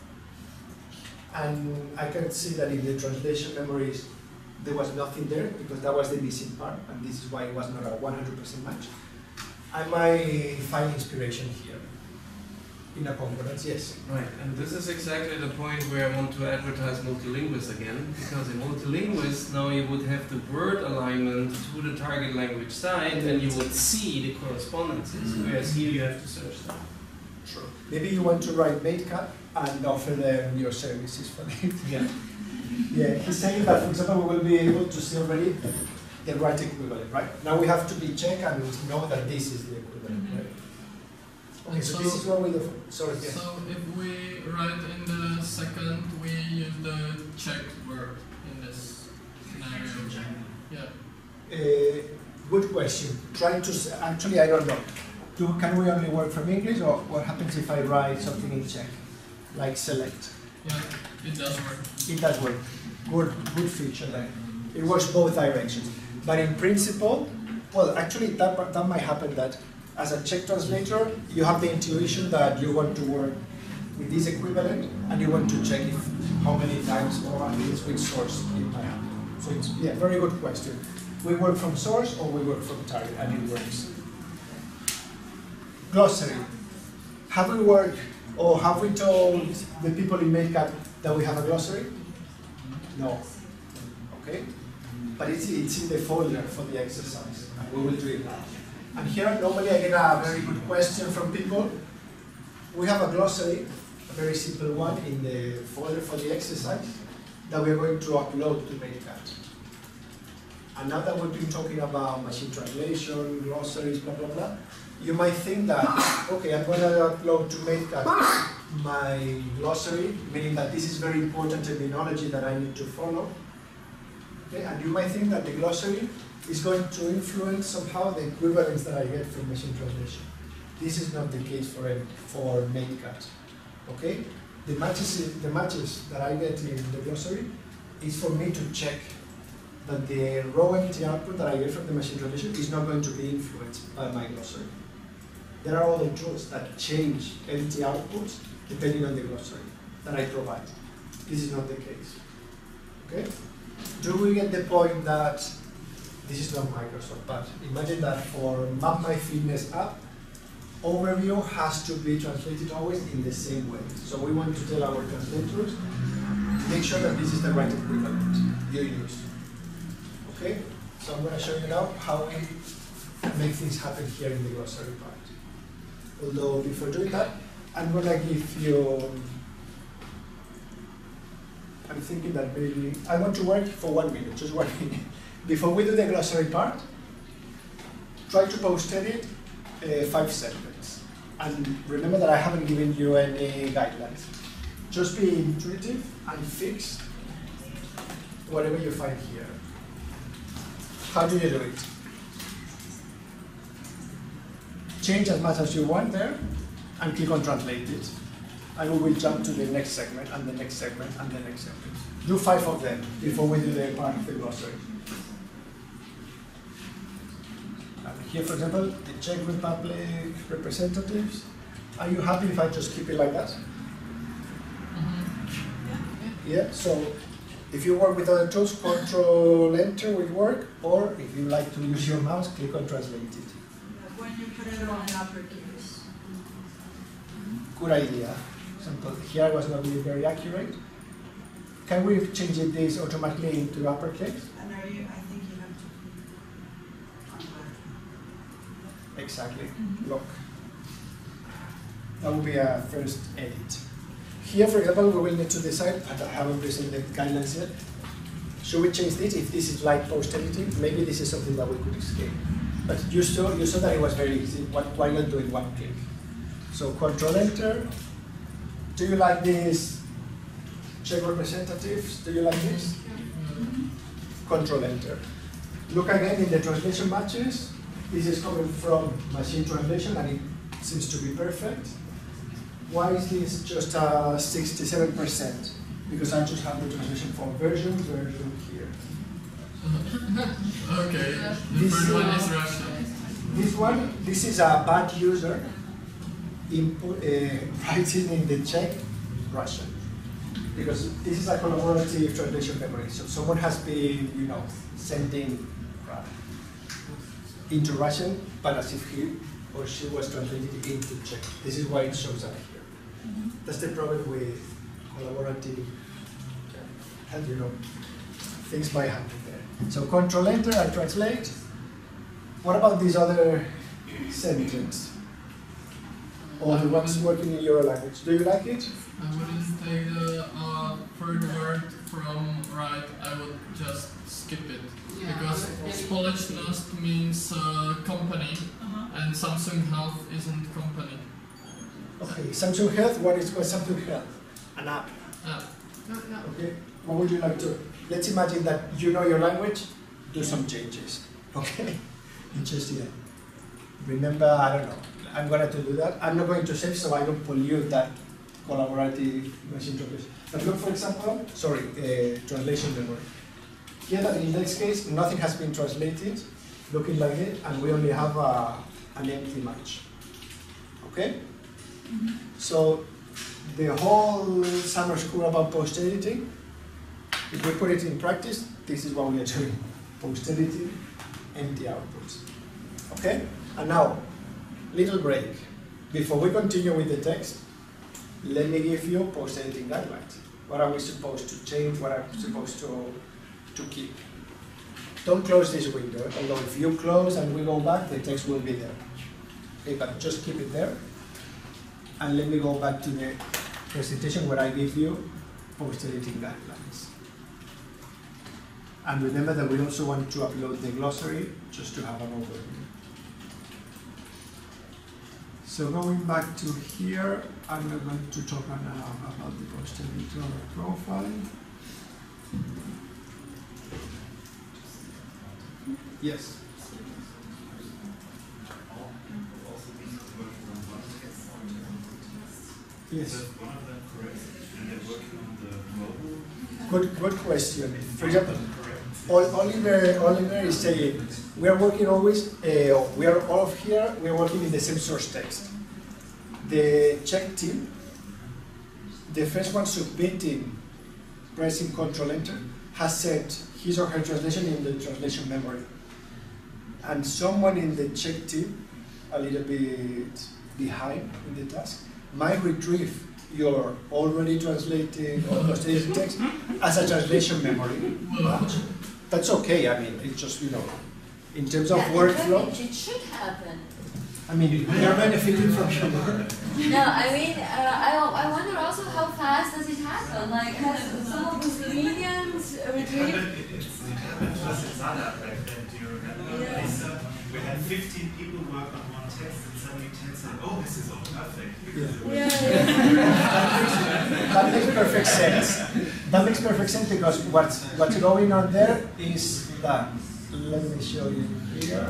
and I can see that in the translation memories there was nothing there because that was the missing part, and this is why it was not a 100% match. I might find inspiration here in a concordance, yes. Right, and this is exactly the point where I want to advertise Multilinguist again, because in Multilinguist now you would have the word alignment to the target language side, and you would see the correspondences, whereas here you have to search them. Sure. Maybe you want to write MakeCut and offer them your services for it. Yeah. Yeah, he's saying that, for example, we will be able to see already the right equivalent, right? Now we have to be check and know that this is the equivalent, right? Okay, so this is what we do. Sorry, yes. So if we write in the second, we use the checked verb in this scenario? Yeah. Good question. Trying to actually, I don't know. Can we only work from English, or what happens if I write something in Czech, like select? Yeah, it does work. It does work. Good feature there. It works both directions. But in principle, well, actually, that might happen that as a Czech translator, you have the intuition that you want to work with this equivalent, and you want to check how many times or at least which source it might happen. So it's very good question. We work from source or we work from target, and it works. Glossary. Have we worked or have we told the people in MateCat that we have a glossary? No. Okay? But it's in the folder for the exercise, and we will do it now. And here, normally I get a very good question from people. We have a glossary, a very simple one, in the folder for the exercise that we are going to upload to MateCat. And now that we've been talking about machine translation, glossaries, blah, blah, blah, you might think that, okay, I'm going to upload to MateCat my glossary, meaning that this is very important terminology that I need to follow. Okay? And you might think that the glossary is going to influence somehow the equivalence that I get from machine translation. This is not the case for MateCat. Okay? The matches that I get in the glossary is for me to check that the raw empty output that I get from the machine translation is not going to be influenced by my glossary. There are other tools that change empty outputs depending on the glossary that I provide. This is not the case. Okay? Do we get the point that this is not Microsoft, but imagine that for MapMyFitness app, overview has to be translated always in the same way. So we want to tell our translators, make sure that this is the right equivalent you use. Okay? So I'm going to show you now how we make things happen here in the glossary part. Although before doing that, I'm going to give you, I'm thinking that maybe, I want to work for 1 minute, just 1 minute. Before we do the glossary part, try to post-edit 5 segments. And remember that I haven't given you any guidelines. Just be intuitive and fix whatever you find here. How do you do it? Change as much as you want there, and click on translate it. And we will jump to the next segment, and the next segment, and the next segment. Do 5 of them before we do the part of the glossary. Here, for example, the Czech Republic representatives. Are you happy if I just keep it like that? Yeah, so if you work with other tools, Control-Enter will work, or if you like to use your mouse, click on Translate it. When you put it on uppercase. Good idea. Example, here I was not being very accurate. Can we change this automatically into uppercase? And I think you have to put Exactly. Lock. That will be a first edit. Here, for example, we will need to decide, and I haven't presented the guidelines yet. Should we change this? If this is like post-editing, maybe this is something that we could escape. But you saw that it was very easy. Why not do it 1 click? So Control-Enter. Do you like this Czech representatives? Do you like this? Control-Enter. Look again in the translation matches. This is coming from machine translation, and it seems to be perfect. Why is this just 67%? Because I just have the translation for version here. Okay, the first one is Russian. This is a bad user input, writing in the Czech Russian. Because this is a collaborative translation memory. So someone has been, sending into Russian, but as if he or she was translated into Czech. This is why it shows up here. That's the problem with collaborative, and things might happen there. So Control-Enter, I translate. What about this other sentence? Or the ones working in your language? Do you like it? I wouldn't take the third word from right, I would just skip it. Because Společnost means company, and Samsung Health isn't company. Okay, Samsung Health, what is Samsung Health? An app. App. Okay, what would you like to? let's imagine that you know your language, do some changes, okay? Just yeah. Remember, I don't know, I'm going to do that. I'm not going to save so I don't pollute that collaborative machine translation. But look, for example, translation memory. Here, that in this case, nothing has been translated, looking like it, and we only have an empty match. Okay? So, the whole summer school about post-editing, if we put it in practice, this is what we are doing. Post-editing, empty outputs. Okay? And now, little break. Before we continue with the text, let me give you post-editing guidelines. What are we supposed to change? What are we supposed to keep? Don't close this window, although if you close and we go back, the text will be there. Okay, but just keep it there. And let me go back to the presentation where I give you post-editing guidelines. And remember that we also want to upload the glossary just to have an overview. So going back to here, I'm going to talk now about the post-editor profile. Yes. Yes. Good question. For example, Oliver is saying we are working always. We are all of here. We are working in the same source text. The Czech team, the first one submitting, pressing Ctrl Enter, has sent his or her translation in the translation memory. And someone in the Czech team, a little bit behind in the task, might retrieve your already translated or translated text as a translation memory. That's okay. I mean, it's just, in terms of workflow. It should happen. I mean, you're benefiting from your work. No, I mean, I wonder also how fast does it happen? Like, has some of the Slovenians retrieved? It's not that back then, do you remember? Yeah. We had 15 people work on one text and suddenly 10 said, oh, this is all perfect. That makes perfect sense. That makes perfect sense because what's going on there is that, let me show you here.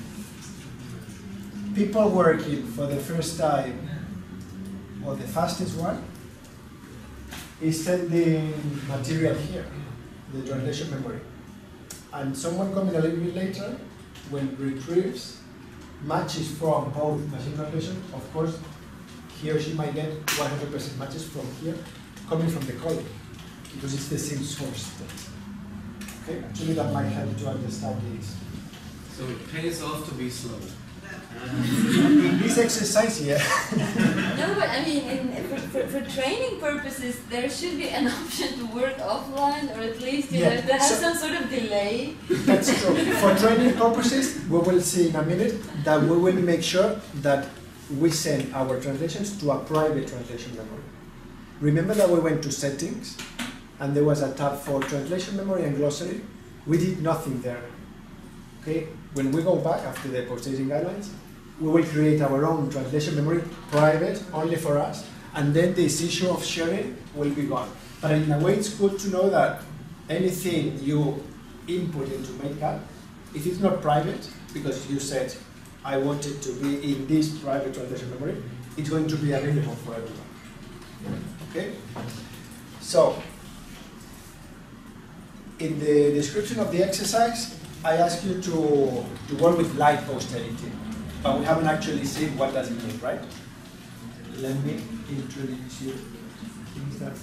People working for the first time, or the fastest one, is sending material here, the translation memory. And someone coming a little bit later, when retrieves matches from both machine translation, of course, he or she might get 100% matches from here, coming from the colleague, because it's the same source text. Okay, actually that might help to understand this. So it pays off to be slow. This exercise, yeah. No, but I mean, for training purposes, there should be an option to work offline, or at least to have some sort of delay. That's true. For training purposes, we will see in a minute that we will make sure that we send our translations to a private translation memory. Remember that we went to settings, and there was a tab for translation memory and glossary. We did nothing there. Okay? When we go back after the post-editing guidelines, we will create our own translation memory, private, only for us, and then this issue of sharing will be gone. But in a way, it's good to know that anything you input into MakeCut, if it's not private, because you said, I want it to be in this private translation memory, it's going to be available for everyone. Okay? So, in the description of the exercise, I ask you to work with light post-editing, but we haven't actually seen what does it mean, right? Let me introduce you things that.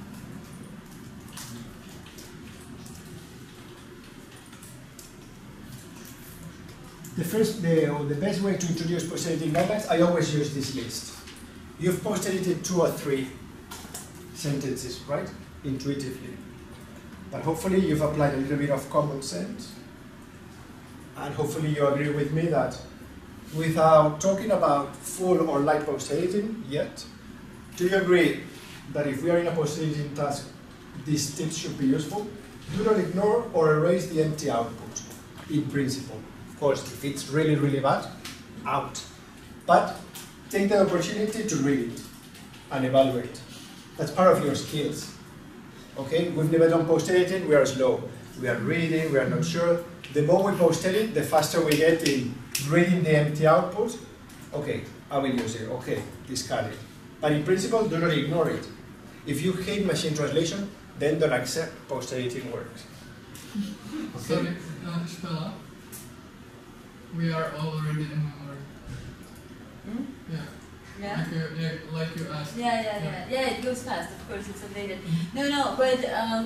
The best way to introduce post-editing guidelines, I always use this list. You've post-edited 2 or 3 sentences, right? Intuitively. But hopefully you've applied a little bit of common sense. And hopefully you agree with me that without talking about full or light post-editing yet, do you agree that if we are in a post-editing task, these tips should be useful? Do not ignore or erase the empty output, in principle. Of course, if it's really, really bad, out. But take the opportunity to read it and evaluate. That's part of your skills. Okay, we've never done post editing, we are slow. We are reading, we are not sure. The more we post edit, the faster we get in reading the empty output. Okay, I will use it, okay, discard it. But in principle, do not ignore it. If you hate machine translation, then don't accept post editing works. Sorry, Spela. We are already in memory. Hmm? Yeah. Yeah? Like you asked. Yeah, it goes fast, of course, it's updated. No, but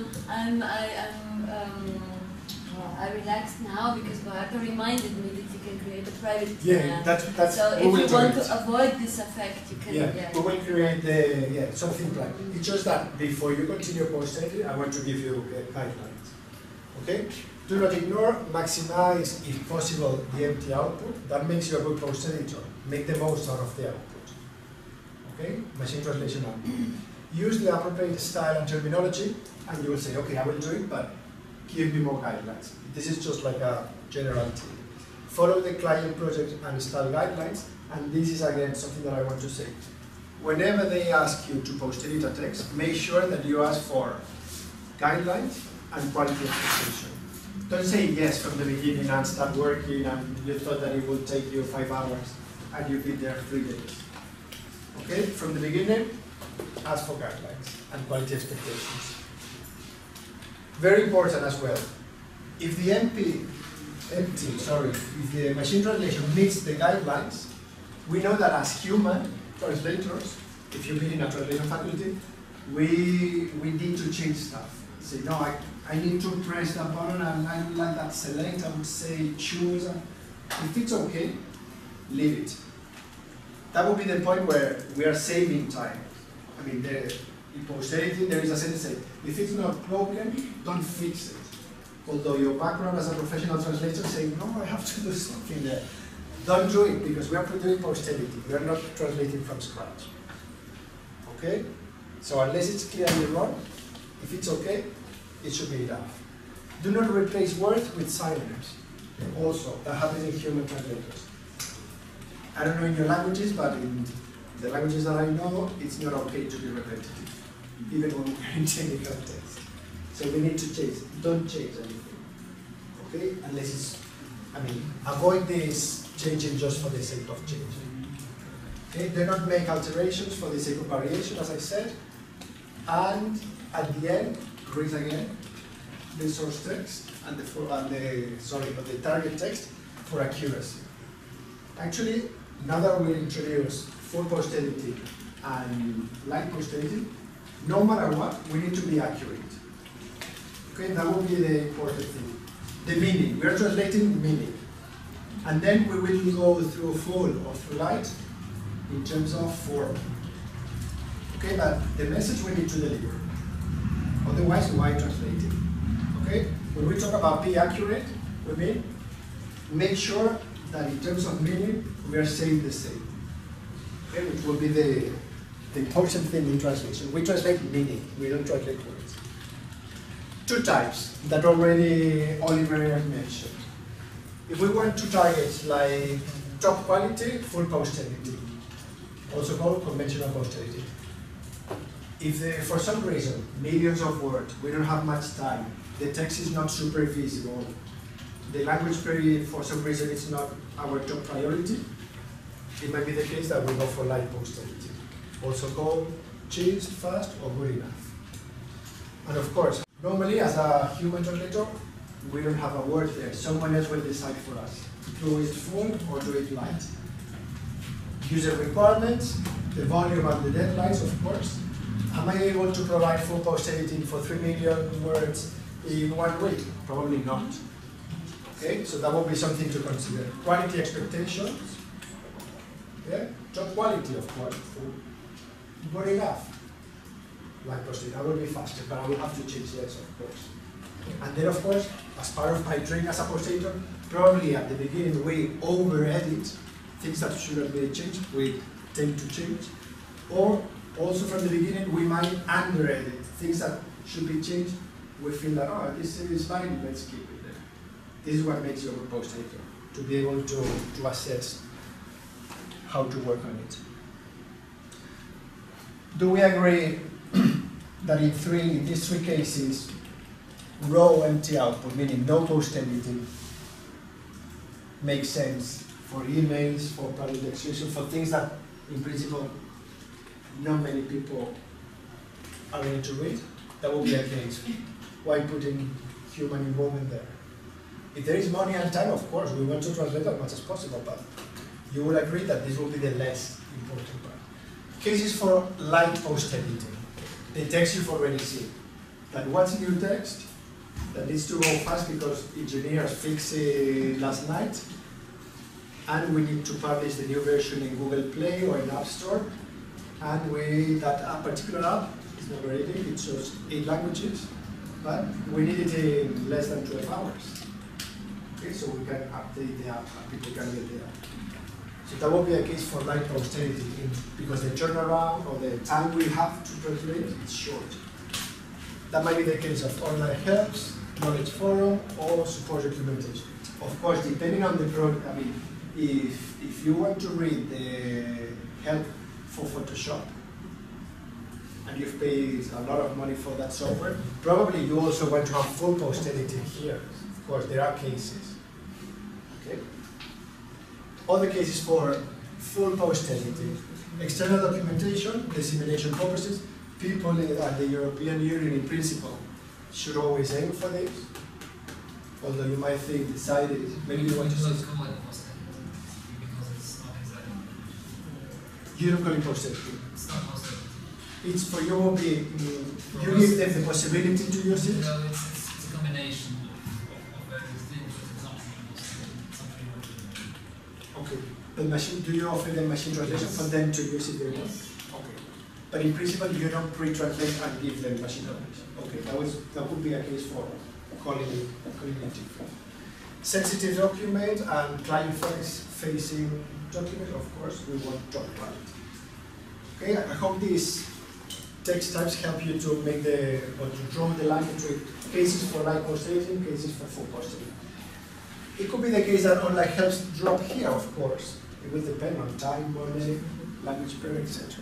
I relaxed now because Boato reminded me that you can create a private Yeah, that's so we if will you do want it. to avoid this effect, you can. Yeah, we will create the something like. It's just that before you continue post editing, I want to give you guidelines. Okay? Do not ignore, maximize, if possible, the empty output. That makes you a good post editor. Make the most out of the output. Okay? Machine translation output. Use the appropriate style and terminology, and you will say, okay, I will do it, but give me more guidelines. This is just like a general tip. Follow the client project and style guidelines, and this is again something that I want to say. Whenever they ask you to post edit a text, make sure that you ask for guidelines and quality expectation. Don't say yes from the beginning and start working and you thought that it would take you 5 hours and you've been there 3 days. Okay, from the beginning, ask for guidelines and quality expectations. Very important as well. If the if the machine translation meets the guidelines, we know that as human translators, if you've been in a translation faculty, we need to change stuff. Say, no, I need to press that button and I would like that select, I would say choose. If it's okay, leave it. That would be the point where we are saving time. I mean, in post editing, there is a sentence saying, if it's not broken, don't fix it. Although your background as a professional translator saying, no, I have to do something there. Don't do it because we are doing post editing. We are not translating from scratch. Okay? So unless it's clearly wrong, if it's okay, it should be enough. Do not replace words with synonyms. Also, that happens in human translators. I don't know in your languages, but in the languages that I know, it's not okay to be repetitive, even when we're in technical text. So we need to change. Don't change anything. Okay? Unless it's, avoid this changing just for the sake of changing. Okay? Do not make alterations for the sake of variation, as I said. And at the end, read again the source text and the target text for accuracy. Actually, now that we introduce full post editing and light post editing, no matter what, we need to be accurate. Okay, that will be the important thing. The meaning, we are translating meaning. And then we will go through full or through light in terms of form. Okay, but the message we need to deliver. Otherwise, why translate it? Okay, when we talk about be accurate, we mean make sure that in terms of meaning, we are saying the same. Okay, which will be the important thing in translation. We translate meaning, we don't translate words. 2 types that already Oliver mentioned. If we want to target like top quality, full post editing, also called conventional post editing. If for some reason, millions of words, we don't have much time, the text is not super visible, the language for some reason it's not our top priority, it might be the case that we go for light post editing, also called cheap, fast, or good enough. And of course, normally as a human translator, we don't have a word there. Someone else will decide for us. Do it full or do it light. User requirements, the volume and the deadlines, of course. Am I able to provide full post editing for 3 million words in 1 week? Probably not. Okay, so that will be something to consider. Quality expectations. Yeah, top quality, of course. Good enough. Like post editing, I will be faster, but I will have to change less, of course. And then, of course, as part of my training as a post editor, probably at the beginning we over-edit things that shouldn't be changed, we tend to change. Or also from the beginning we might under-edit things that should be changed. We feel that, oh, this is fine, let's keep it there. This is what makes you a post editor, to be able to assess how to work on it. Do we agree that in these three cases, raw empty output, meaning no post-editing, makes sense for emails, for private execution, for things that, in principle, not many people are going to read. That will be a case. Why putting human involvement there? If there is money and time, of course, we want to translate as much as possible, but you will agree that this will be the less important part. Cases for light post-editing. The text you've already seen. That what's in your text that needs to go fast because engineers fixed it last night, and we need to publish the new version in Google Play or in App Store, and that particular app is not very big, it shows 8 languages, but we need it in less than 12 hours. Okay, so we can update the app and people can get the app. So that will be a case for light post-editing because the turnaround or the time we have to translate is short. That might be the case of online helps, knowledge forum, or support documentation. Of course, depending on the product, I mean, if you want to read the help for Photoshop, and you've paid a lot of money for that software, probably you also want to have full post-editing here. Of course, there are cases. Okay. Other cases for full post-editing. External documentation, dissemination purposes. People at the European Union, in principle, should always aim for this. Although you might think, decided, maybe you want to see. Because it's not exactly. You don't call it post-editing. It's not post-editing. It's for you will be, you give them the possibility to use it? Well, it's a combination of various things, but it's not something Okay. The machine, do you offer them machine translation for them to use it? Yes. Okay. But in principle, you don't pre-translate and give them machine translation. Okay, that would be a case for calling it different. Sensitive document and client-facing document, of course, we want to apply it. Okay, I hope these text types help you to make or to draw the line between cases for light post-editing, cases for full post-editing. It could be the case that online helps drop here, of course. It will depend on time, money, language pair, etc.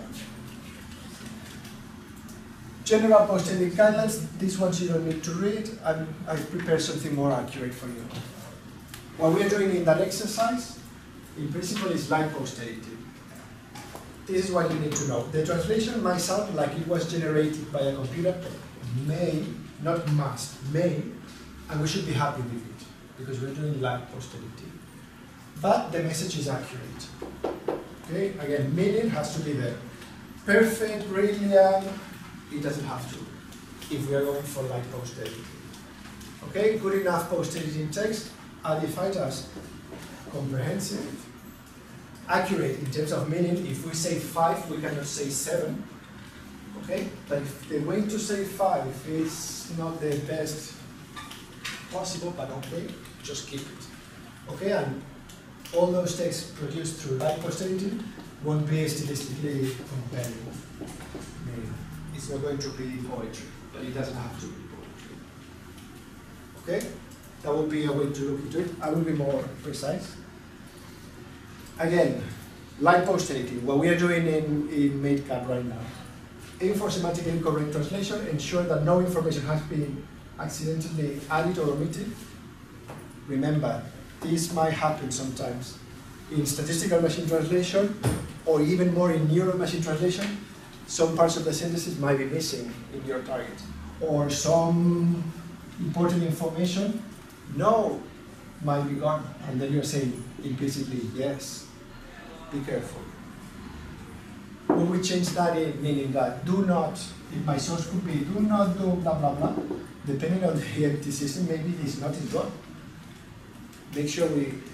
General post-editing guidelines, these ones you don't need to read, and I've prepared something more accurate for you. What we are doing in that exercise, in principle, is light post-editing. This is what you need to know. The translation might sound like it was generated by a computer, may, not must, may, and we should be happy with it, because we're doing light post-editing. But the message is accurate. Okay, again, meaning has to be there. Perfect, brilliant, it doesn't have to, if we are going for light post-editing. Okay, good enough post-editing text are defined as comprehensive, accurate in terms of meaning. If we say 5, we cannot say 7. Okay, but if the way to say 5 is not the best possible, but okay, just keep it. Okay, and all those texts produced through light post-editing won't be stylistically compelling. It's not going to be poetry, but it doesn't have to be poetry. Okay? That would be a way to look into it. I will be more precise. Again, light post-editing, what we are doing in MateCAD right now. Aim for semantically incorrect translation, ensure that no information has been accidentally added or omitted. Remember, this might happen sometimes. In statistical machine translation, or even more in neural machine translation, some parts of the sentences might be missing in your target. Or some important information, no, might be gone. And then you're saying implicitly, yes, be careful. When we change that in, meaning that do not, if my source could be do not do blah, blah, blah, depending on the empty system, maybe this not is gone. Make sure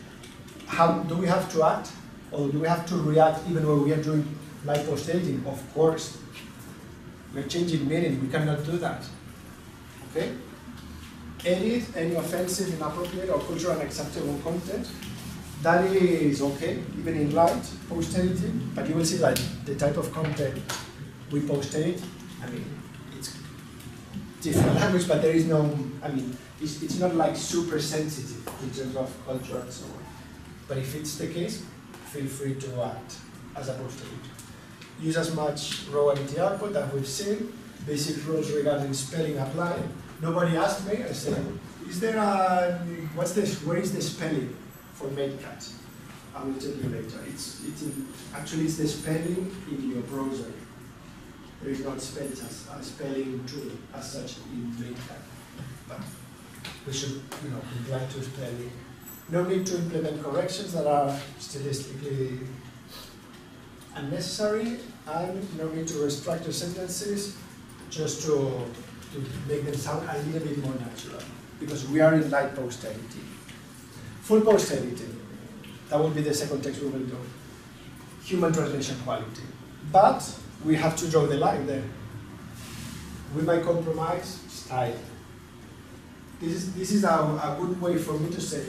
do we have to act, or do we have to react even when we are doing light post-editing? Of course. We're changing meaning, we cannot do that. Okay? Edit any offensive, inappropriate, or cultural unacceptable content. That is okay, even in light post-editing, but you will see that the type of content we post-edit, I mean, it's different language, but there is no, I mean, it's not like super sensitive in terms of culture and so on. But if it's the case, feel free to act as a post-edit. Use as much raw empty output that we've seen. basic rules regarding spelling apply. Nobody asked me. I said, is there a, what's this? Where is the spelling for MakeCat? I will tell you later. Actually it's the spelling in your browser. There is not spelled as a spelling tool as such in MakeCat. But we should, comply to spelling. No need to implement corrections that are stylistically unnecessary, and no need to restructure sentences just to make them sound a little bit more natural, because we are in light post editing. Full post editing, that will be the second text we will do. Human translation quality. But we have to draw the line there. We might compromise style. This is a good way for me to say,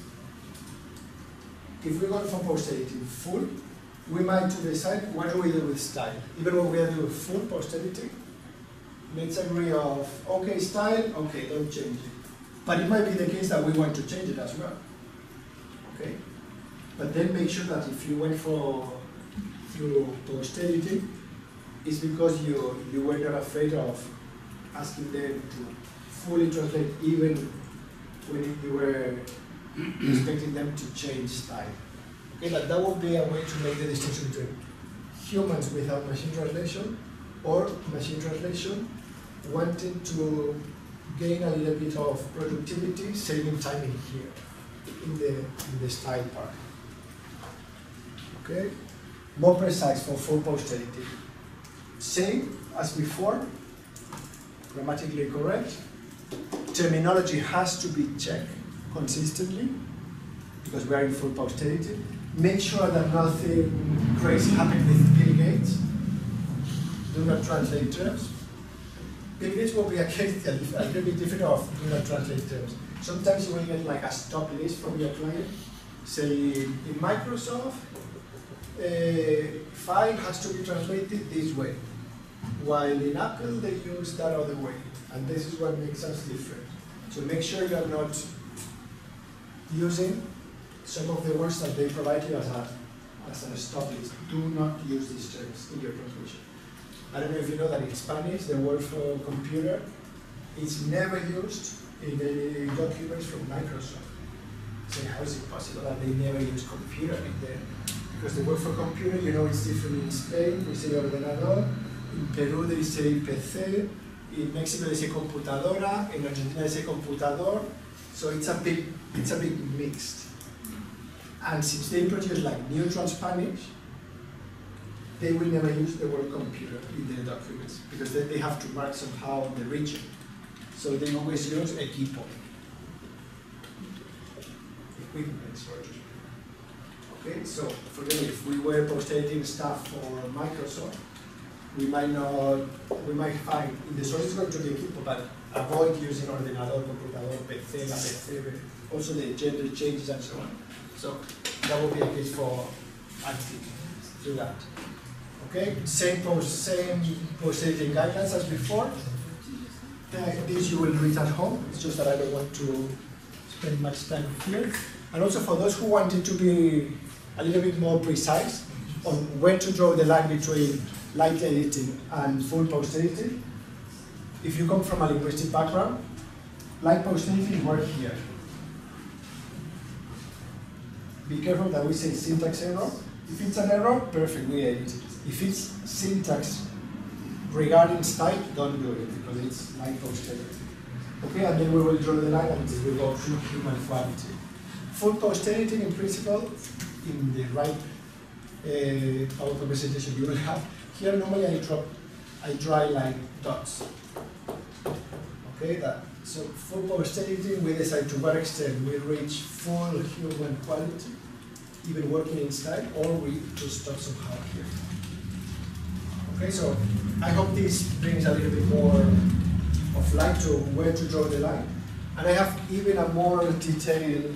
if we go for post editing full, we might decide what do we do with style. Even when we are doing full post editing, let's agree of, okay, style, okay, don't change it. But it might be the case that we want to change it as well. Okay? But then make sure that if you went through post editing, it's because you were not afraid of asking them to fully translate even when you were expecting them to change style. Okay, but that would be a way to make the distinction between humans without machine translation or machine translation wanting to gain a little bit of productivity, saving time in here, in the style part. Okay? More precise for full post editing. Same as before, grammatically correct. Terminology has to be checked consistently because we are in full post editing. Make sure that nothing crazy happened with Bill Gates. Do not translate terms. Bill Gates will be a case a little bit different of do not translate terms. Sometimes you will get like a stop list from your client. Say in Microsoft, file has to be translated this way, while in Apple they use that other way, and this is what makes us different. So make sure you are not using some of the words that they provide you as a stop list. Do not use these terms in your translation. I don't know if you know that in Spanish, the word for computer is never used in any documents from Microsoft. So how is it possible that they never use computer in there? Because the word for computer, it's different in Spain, we say ordenador, in Peru they say PC, in Mexico they say computadora, in Argentina they say computador, so it's a big mixed. And since they produce like neutral Spanish, they will never use the word computer in their documents because they have to mark somehow the region. So they always use equipo. Equipment, sorry. Okay, so for example, if we were post-editing stuff for Microsoft, we might find in the source it's going to be equipo, but avoid using ordenador, computador, PC, la PC, also the gender changes and so on. So that will be a case for acting through that. Okay, same post-editing guidelines as before. These you will read at home. It's just that I don't want to spend much time here. And also for those who wanted to be a little bit more precise on where to draw the line between light editing and full post-editing, if you come from a linguistic background, light post-editing works here. Be careful that we say syntax error. If it's an error, perfect, we edit it. If it's syntax regarding style, don't do it because it's light post-editing. Okay, and then we will draw the line until we go through human quality. Full post-editing, in principle, in the right PowerPoint presentation you will have. Here, normally I draw like dots. Okay, so full post-editing, we decide to what extent we reach full human quality, even working in style, or we just stop somehow here. Okay, so I hope this brings a little bit more of light to where to draw the line. And I have even a more detailed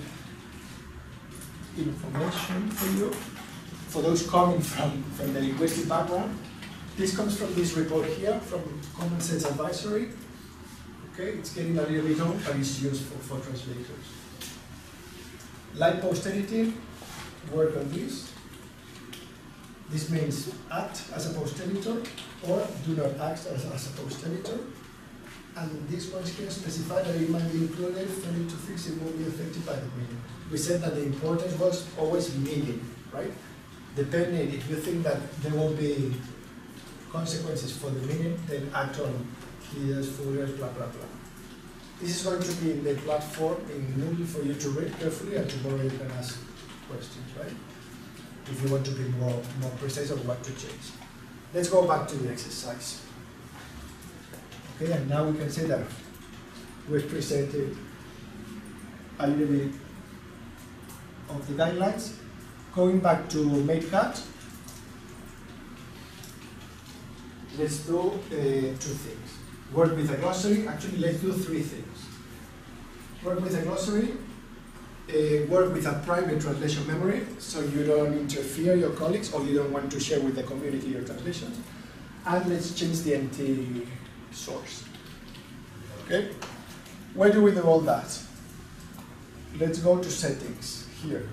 information for you, for those coming from the linguistic background. This comes from this report here, from Common Sense Advisory. Okay, it's getting a little bit old, but it's useful for translators. Light post-editing, work on this. This means act as a post-editor or do not act as a post-editor. And this one here specified that it might be included, failing to fix it will be affected by the meaning. We said that the importance was always meaning, right? Depending, if you think that there will be consequences for the meaning, then act on headers, footers, blah, blah, blah. This is going to be in the platform in Moodle for you to read carefully, and tomorrow you can ask questions, right? If you want to be more precise on what to change. Let's go back to the exercise. Okay, and now we can say that we've presented a little bit of the guidelines. Going back to MakeCut, let's do 2 things. Work with a glossary. Actually, let's do 3 things. Work with a glossary. Work with a private translation memory, so you don't interfere your colleagues or you don't want to share with the community your translations. And let's change the empty source. Okay? Where do we do all that? Let's go to settings here.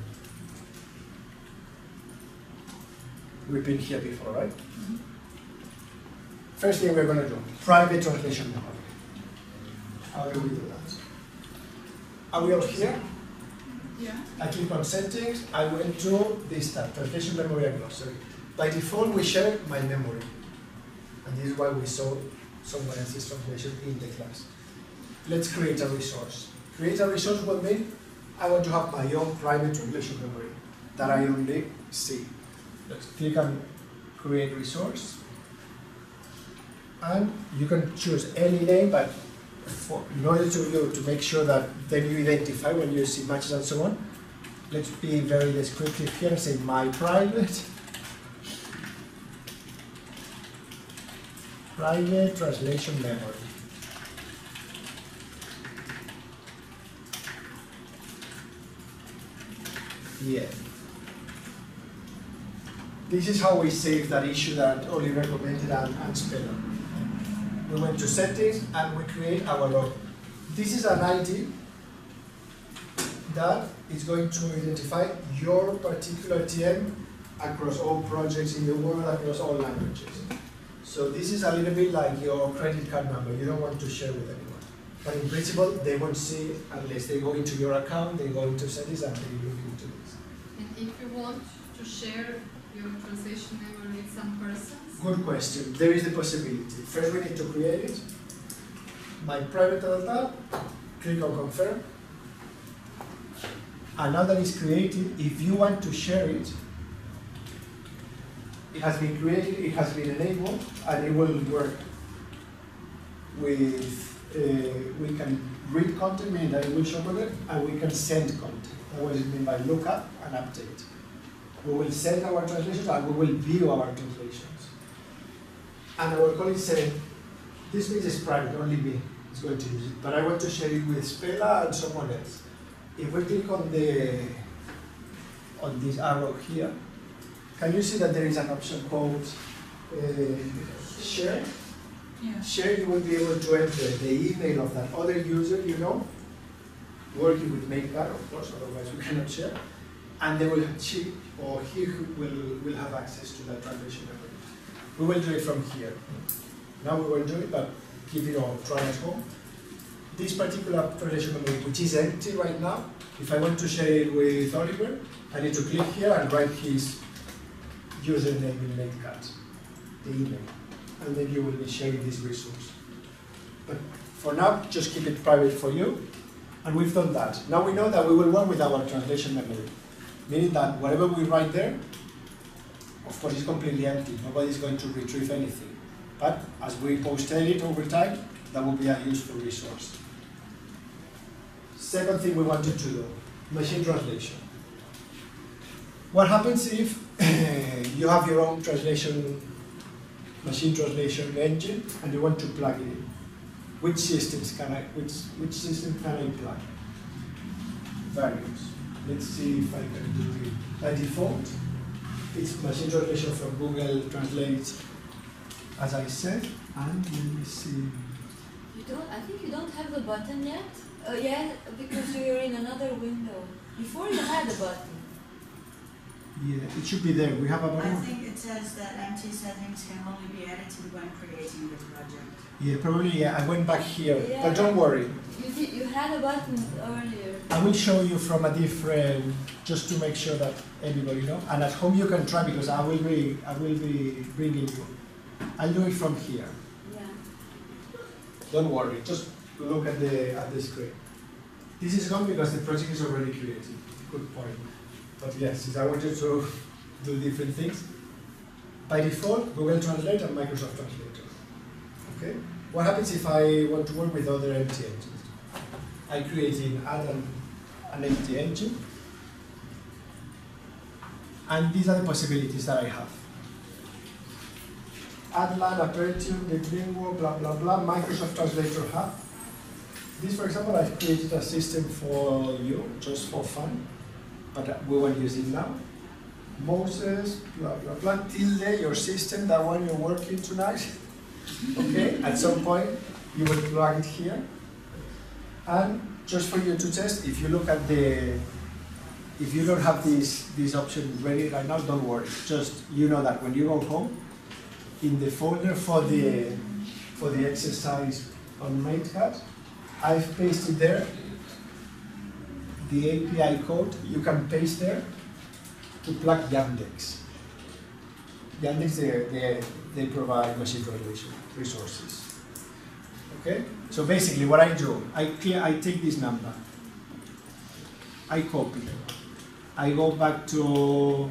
We've been here before, right? Mm-hmm. First thing we're going to do, private translation memory. How do we do that? Are we all here? Yeah. I click on settings, I went to this tab, translation memory and glossary. By default, we share my memory. And this is why we saw someone else's translation in the class. Let's create a resource. Create a resource will mean I want to have my own private translation memory that I only see. Let's click on create resource. And you can choose any name, but in order to make sure that then you identify when you see matches and so on, let's be very descriptive here and say my private translation memory. Yeah. This is how we save that issue that Oli recommended and Speller. We went to settings and we create our own. This is an ID that is going to identify your particular TM across all projects in the world, across all languages. So this is a little bit like your credit card number. You don't want to share with anyone. But in principle, they won't see it unless they go into your account, they go into settings and they look into this. And if you want to share your translation memory with some persons? Good question. There is the possibility. First we need to create it. My private data, click on confirm. And now that it's created, if you want to share it, it has been created, it has been enabled, and it will work with, we can read content, meaning that it will show up, and we can send content. That's what it means by lookup and update. We will send our translations and we will view our translations. And our colleague said, this means it's private, only me is going to use it, but I want to share it with Spela and someone else. If we click on this arrow here, can you see that there is an option called share? Yeah. Share, you will be able to enter the email of that other user you know, working with MakeCut, of course, otherwise we cannot share. And they will, she or he will have access to that translation memory. We will do it from here. Now we will do it, but give it a try at home. This particular translation memory, which is empty right now, if I want to share it with Oliver, I need to click here and write his username in MakeCut, the email, and then you will be sharing this resource. But for now, just keep it private for you, and we've done that. Now we know that we will work with our translation memory, meaning that whatever we write there, of course, it's completely empty. Nobody's going to retrieve anything. But as we post-edit over time, that will be a useful resource. Second thing we wanted to do, machine translation. What happens if you have your own machine translation engine and you want to plug it in? Which system can I plug? Various. Let's see if I can do it. By default, it's machine translation from Google Translate, as I said, and let me see. I think you don't have the button yet. Yeah, because you're in another window. Before you had a button. Yeah, it should be there. We have a I button. think it says that empty settings can only be edited when creating the project. Yeah, probably. Yeah, I went back here, Yeah. but don't worry. You had a button earlier. I will show you from a different, just to make sure that everybody know. And at home you can try because I will be bringing you. I'll do it from here. Yeah. Don't worry. Just look at the screen. This is gone because the project is already created. Good point. But yes, since I wanted to do different things, by default, Google Translate and Microsoft Translator. Okay? What happens if I want to work with other empty engines? I add an empty engine, and these are the possibilities that I have. Adlan, Aperture, Linguo, blah blah blah, Microsoft Translator Hub. This, for example, I've created a system for you, just for fun, but we won't use it now. Moses, blah blah blah, tilde, your system, that one you're working tonight. Okay, at some point you will plug it here. And just for you to test, if you look at if you don't have this option ready right now, don't worry. Just, you know that when you go home, in the folder for the exercise on MateCat, I've pasted there the API code. You can paste there to plug Yandex. Yandex, they provide machine translation resources. Okay? So basically what I do, I take this number, I copy, I go back to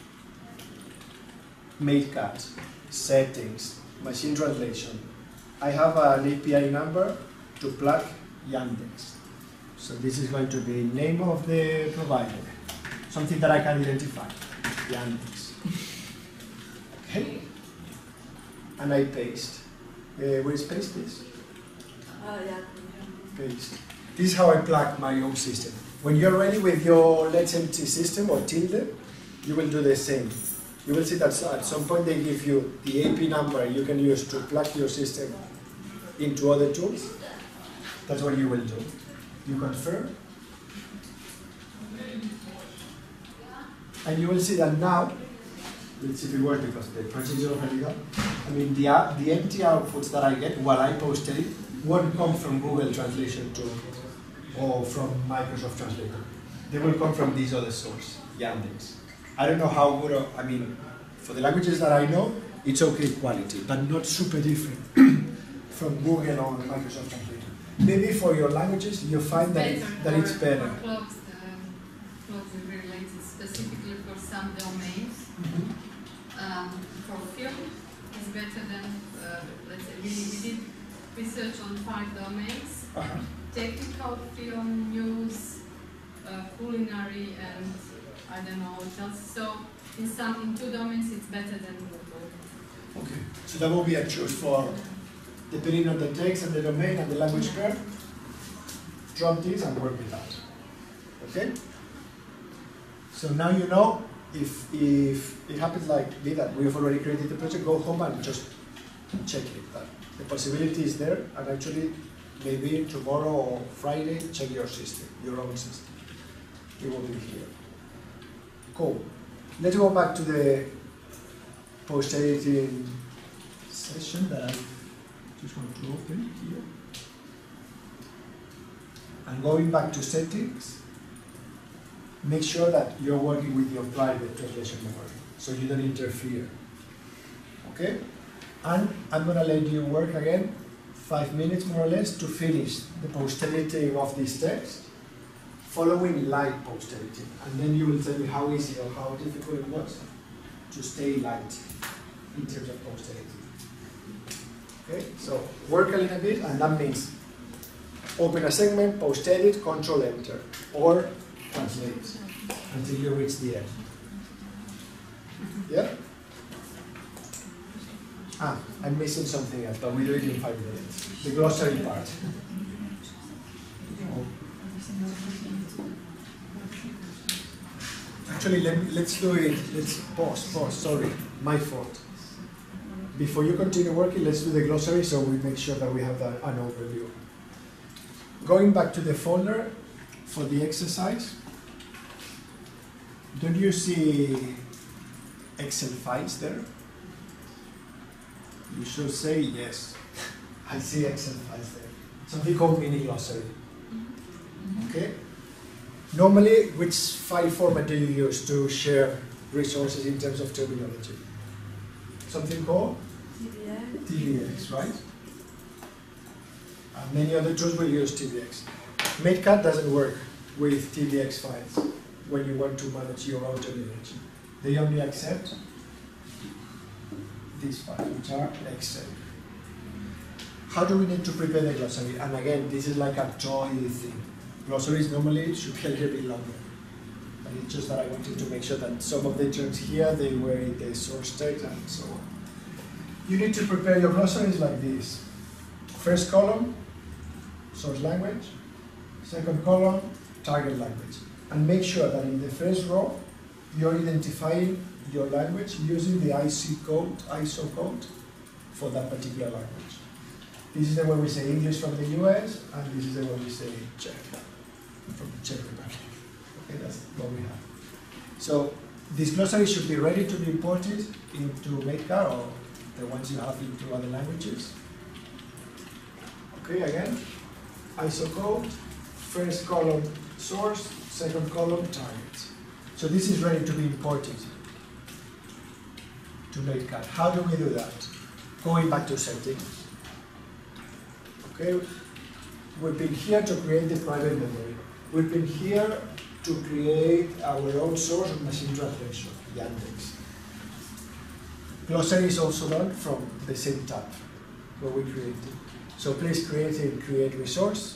MateCat, settings, machine translation. I have an API number to plug Yandex. So this is going to be name of the provider, something that I can identify, Yandex. Okay? And I paste. Where is paste this? Yeah. Paste. This is how I plug my own system. When you're ready with your Let's Empty system or tilde, you will do the same. You will see that at some point they give you the AP number you can use to plug your system into other tools. That's what you will do. You confirm. And you will see that now, let's see if it works because the project is already done. I mean, the empty outputs that I get while I posted it won't come from Google Translation Tool or from Microsoft Translator. They will come from this other source, Yandex. I don't know how good, I mean, for the languages that I know, it's okay quality, but not super different from Google or Microsoft Translator. Maybe for your languages, you find that it's better. Closely related specifically for some domains. For film, it's better than, let's say, we did research on 5 domains. Technical, film, news, culinary, and I don't know what else. So in 2 domains, it's better than Google. Okay, so that will be a choice for, depending on the text and the domain and the language pair, drop this and work with that. Okay? So now you know, if it happens like me that we've already created the project, go home and just check it. That the possibility is there, and actually maybe tomorrow or Friday, check your system, your own system. It will be here. Cool. Let's go back to the post-editing session that I just want to open here. And going back to settings, make sure that you're working with your private translation memory, so you don't interfere. Okay? And I'm going to let you work again, 5 minutes more or less, to finish the post-editing of this text, following light post-editing. And then you will tell me how easy or how difficult it was to stay light in terms of post-editing. Okay? So work a little bit, and that means open a segment, post-edit, Control-Enter, or translate until you reach the end. Yeah? I'm missing something else, but we do it in 5 minutes. The glossary part. Actually, let's do it. Let's pause, sorry, my fault. Before you continue working, let's do the glossary so we make sure that we have an overview. Going back to the folder for the exercise, Don't you see Excel files there? You should say yes. I see Excel files there. Something called mini glossary. Okay? Normally, which file format do you use to share resources in terms of terminology? Something called? TVX, right? And many other tools will use TVX. MateCat doesn't work with TVX files when you want to manage your own terminology. They only accept these files, which are Excel. How do we need to prepare the glossary? And again, this is like a toy thing. Glossaries normally should be a little bit longer. But it's just that I wanted to make sure that some of the terms here, they were in the source text and so on. You need to prepare your glossaries like this. First column, source language. Second column, target language. And make sure that in the first row, you're identifying your language using the ISO code for that particular language. This is the way we say English from the US, and this is the way we say Czech from the Czech Republic. Okay, that's what we have. So this glossary should be ready to be imported into MateCat or the ones you have into other languages. Okay, again, ISO code, first column source, second column target. So this is ready to be imported to MateCat. How do we do that? Going back to settings. Okay, we've been here to create the private memory. We've been here to create our own source of machine translation, Yandex. Glossary is also done from the same tab where we created. So please create resource.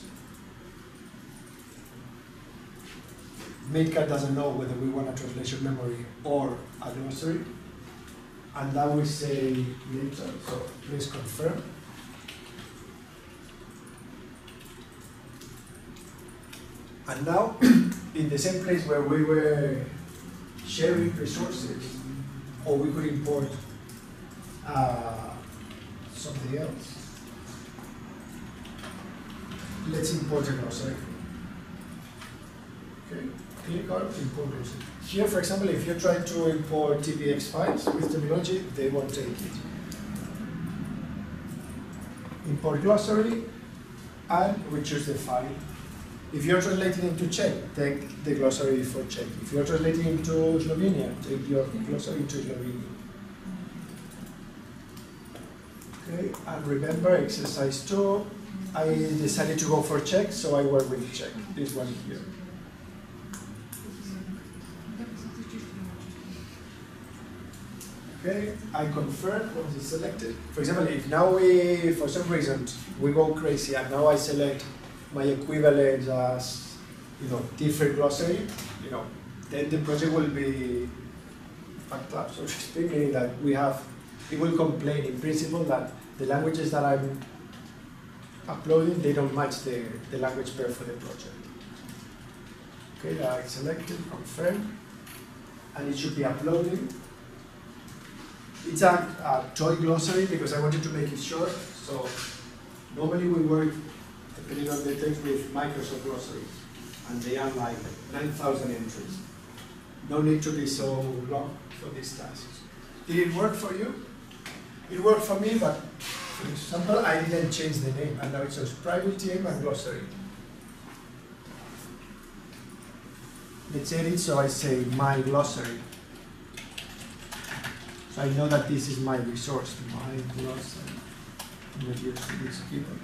MateCat doesn't know whether we want a translation memory or a glossary. And that we say later, so please confirm. And now, in the same place where we were sharing resources, or we could import something else. Let's import a glossary. Okay, click on import glossary. Here, for example, if you try to import TVX files with terminology, they won't take it. Import glossary, and we choose the file. If you're translating into Czech, take the glossary for Czech. If you're translating into Slovenia, take your glossary into Slovenia. Okay, and remember exercise 2, I decided to go for Czech, so I work with Czech, this one here. Okay, I confirm once it's selected. For example, if now we, for some reason, we go crazy and now I select my equivalent as, different glossary, then the project will be fucked up, so to speak, meaning that it will complain in principle that the languages that I'm uploading, they don't match the language pair for the project. Okay, I selected, confirm, and it should be uploading. It's a toy glossary because I wanted to make it short, so normally we work, depending on the text, with Microsoft glossaries, and they are like 9,000 entries. No need to be so long for these tasks. Did it work for you? It worked for me, but for example, I didn't change the name, and now it says private TM and glossary. Let's edit, so I say my glossary. So I know that this is my resource, my glossary. I'm going to use this keyboard.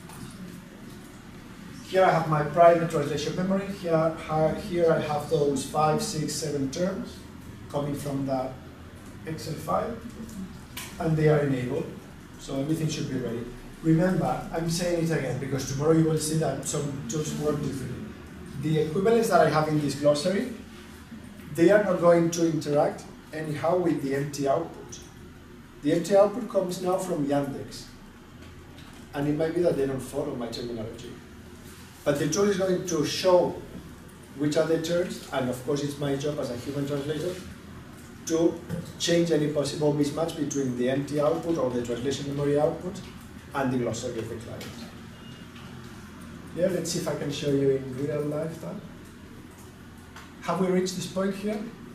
Here I have my private translation memory. Here I have those 5, 6, 7 terms coming from that Excel file, and they are enabled. So everything should be ready. Remember, I'm saying it again because tomorrow you will see that some tools work differently. The equivalents that I have in this glossary, they are not going to interact anyhow with the empty output. The empty output comes now from Yandex. And it might be that they don't follow my terminology. But the tool is going to show which are the terms, and of course it's my job as a human translator to change any possible mismatch between the empty output or the translation memory output and the glossary of the client. Yeah, let's see if I can show you in real life that. Have we reached this point here?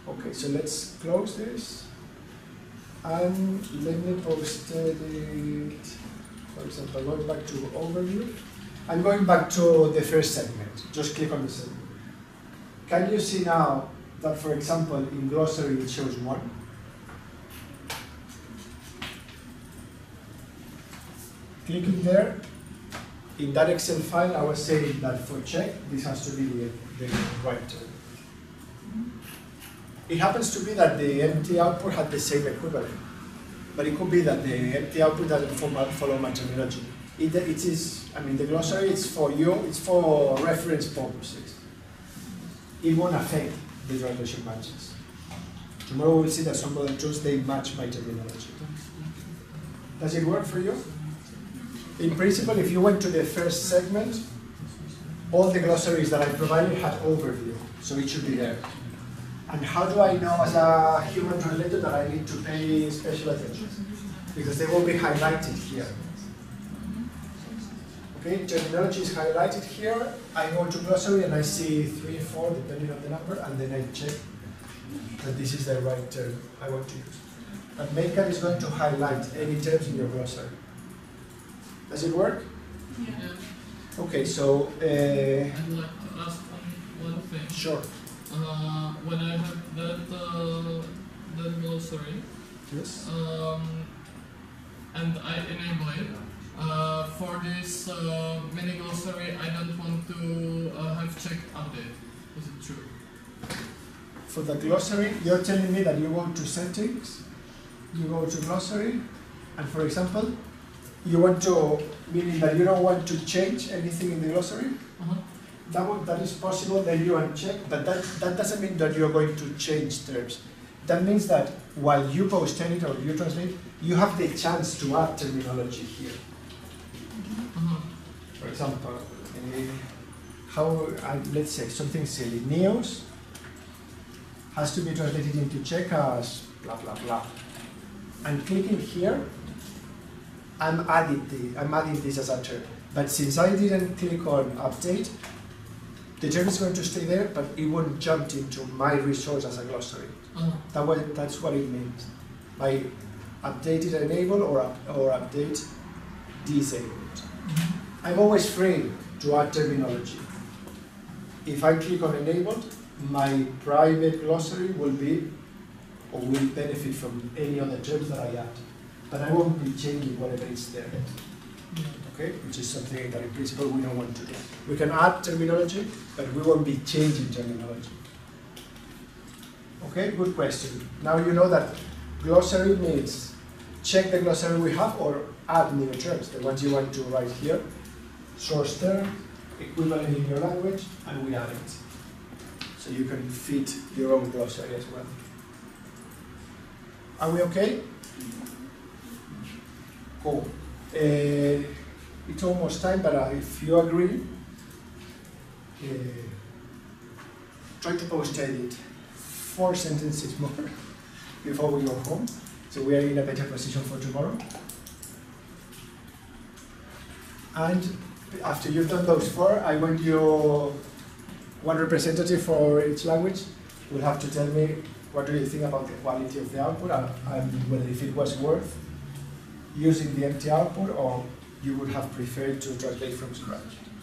Okay, so let's close this. And let me post it, for example, going back to overview. I'm going back to the first segment. Just click on the segment. Can you see now that, for example, in glossary it shows 1? Clicking there, in that Excel file, I was saying that for check, this has to be the right term. It happens to be that the empty output had the same equivalent, but it could be that the empty output doesn't follow my terminology. It is, I mean, the glossary is for you, it's for reference purposes. It won't affect the translation matches. Tomorrow we'll see that some other tools, they match my terminology. Does it work for you? In principle, if you went to the first segment, all the glossaries that I provided had overview, so it should be there. And how do I know as a human translator that I need to pay special attention? Because they will be highlighted here. Okay, terminology is highlighted here. I go to glossary and I see 3, 4, depending on the number, and then I check that this is the right term I want to use. And MakeCut is going to highlight any terms in your glossary. Does it work? Yeah. Okay, so I'd like to ask one thing. Sure. When I have that glossary, Yes. And I enable it, for this mini glossary, I don't want to have checked update. Is it true? For the glossary, you're telling me that you go to settings, you go to glossary, and for example, you want to, meaning that you don't want to change anything in the glossary? That is possible, then you uncheck, but that doesn't mean that you're going to change terms. That means that while you post it or you translate, you have the chance to add terminology here. For example, let's say something silly, neos has to be translated into Czech as blah blah blah. And clicking here, I'm adding this as a term. But since I didn't click on update, the term is going to stay there, but it won't jump into my resource as a glossary. That's what it means. By update it enable or update disabled. I'm always free to add terminology. If I click on enabled, my private glossary will be or will benefit from any other terms that I add. But I won't be changing whatever is there. Okay, which is something that in principle we don't want to do. We can add terminology, but we won't be changing terminology. Okay, good question. Now you know that glossary means check the glossary we have or add new terms, the ones you want to write here. Source term, equivalent in your language, and we add it. So you can fit your own glossary as well. Are we okay? Cool. It's almost time, but if you agree, try to post-edit 4 sentences more before we go home, so we are in a better position for tomorrow. And after you've done those 4, I want you, one representative for each language will have to tell me what do you think about the quality of the output and whether if it was worth using the empty output or you would have preferred to translate from scratch.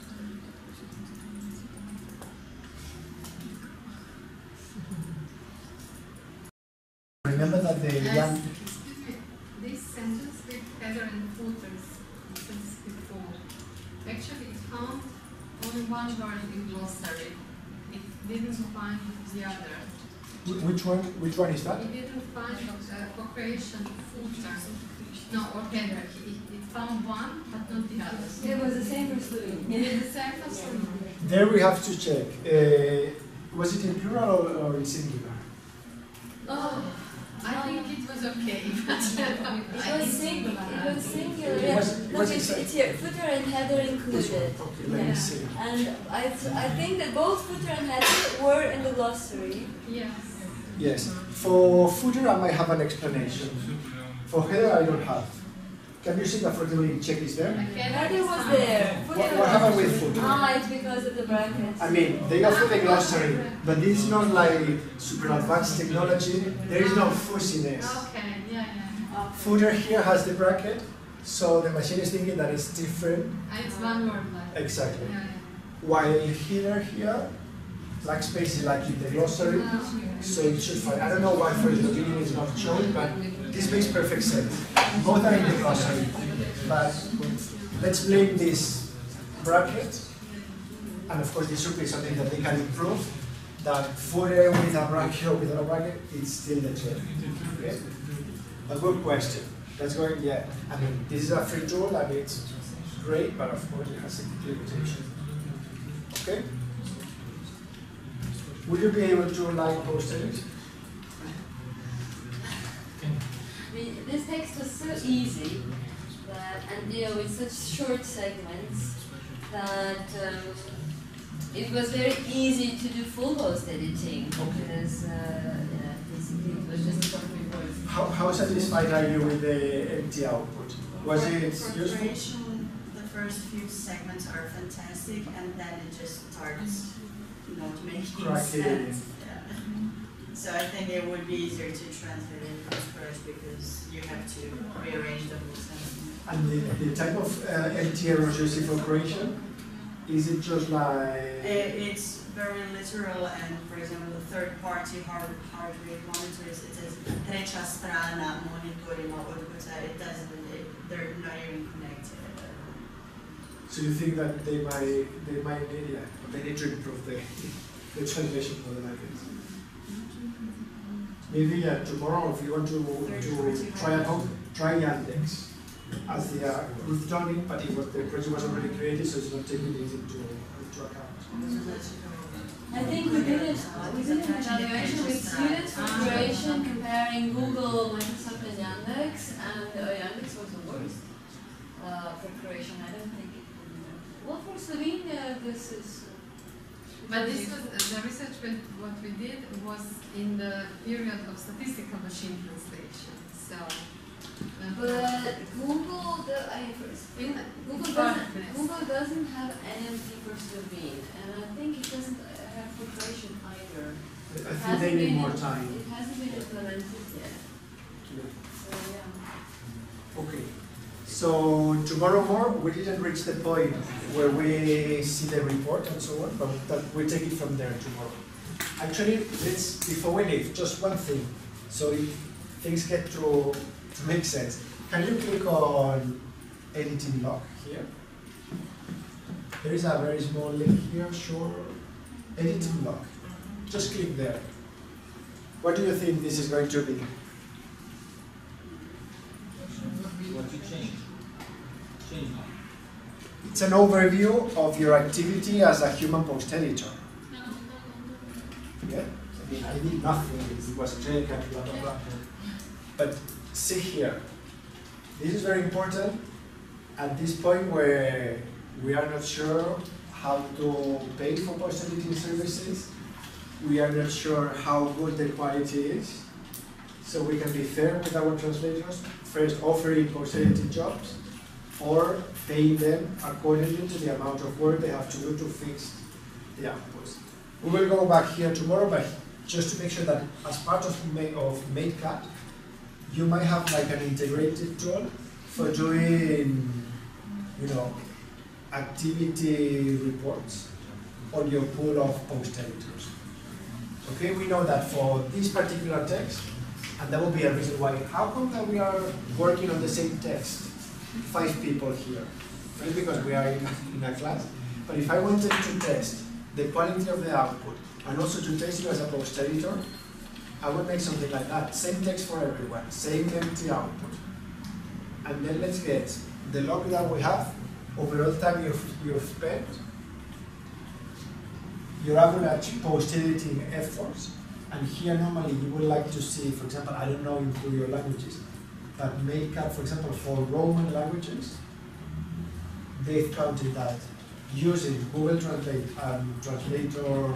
Remember that the young... Excuse me, this sentence with header and footers, sentence before, actually it found only one word in glossary. It didn't find the other. Which one is that? It didn't find co-creation footer. No, or header. It found one, but not the other. It was the same for student. It is the same for student. There we have to check. Was it in plural or in singular? Oh, I think it was okay. It was singular. It was singular. It was- Yeah. was Look, it it's here. Footer and header This one. included. Okay, let me see. And I think that both footer and header were in the glossary. Yes. Yes. For footer, I might have an explanation. For header, I don't have. Can you see that, for example, check is there? Header was there. What happened with footer? It's because of the brackets. I mean, they offer the glossary, but this is not like super advanced technology. There is no fussiness. Okay, yeah. Footer here has the bracket, so the machine is thinking that it's different. It's one word like. Exactly. Yeah. While here, black space is like in the glossary, so it should find. I don't know why for the beginning it's not shown, but this makes perfect sense. Both are in the glossary, but let's blame this bracket, and of course this should be something that they can improve. That footer with a bracket or without a bracket, it's still the trend. Okay? A good question. That's going, yeah. I mean, this is a free tool, and it's great, but of course it has some limitations. Okay? Would you be able to like post it? This text was so easy that, and with such short segments that it was very easy to do full post editing because basically it was just a short report. How satisfied are you with the empty output? Was it For useful? creation, the first few segments are fantastic, and then it just starts not making Cracking. sense. Yeah. So I think it would be easier to translate it from scratch because you have to rearrange the whole sentence. And the type of empty errors you see for creation, is it just like... It's very literal, and for example, the third-party heart rate monitors, it says treća strana monitorima odkuća. It doesn't. They're not even connected. So you think that they might need, yeah, they need to improve the translation for the language. Maybe tomorrow, if you want to try at home, try Yandex. As they are, we've done it, but the project was already created, so it's not taking it into account. I think we did an evaluation with students for creation comparing Google, Microsoft, and Yandex, and Yandex was the worst for creation. I don't think it would be. Well, for Slovenia, this is. But this was the research. What we did was in the period of statistical machine translation. So. But Google doesn't have NMT for Slovene, and I think it doesn't have for creation either. I think they need more time. It hasn't been implemented yet. So yeah. Okay. So tomorrow more, we didn't reach the point where we see the report and so on, but we'll take it from there tomorrow. Actually, before we leave, just one thing. So if things get to make sense, can you click on editing log here? There is a very small link here, show editing log. Just click there. What do you think this is going to be? What you change? Change now. It's an overview of your activity as a human post editor. Yeah? I mean, I did nothing, it was check and blah, blah, blah. But see here, this is very important at this point where we are not sure how to pay for post editing services. We are not sure how good the quality is. So we can be fair with our translators, first offering post editing jobs or paying them accordingly to the amount of work they have to do to fix the outputs. We will go back here tomorrow, but just to make sure that as part of MadeCat, you might have like an integrated tool for doing, activity reports on your pool of post editors. Okay, we know that for this particular text, and that will be a reason why, how come that we are working on the same text, 5 people here? Not because we are in a class, but if I wanted to test the quality of the output, and also to test you as a post editor, I would make something like that. Same text for everyone, same empty output. And then let's get the log that we have, overall time you've spent, your average post editing efforts, and here normally you would like to see, for example, I don't know into your languages, but MadeCat, for example, for Roman languages, they've counted that using Google Translate and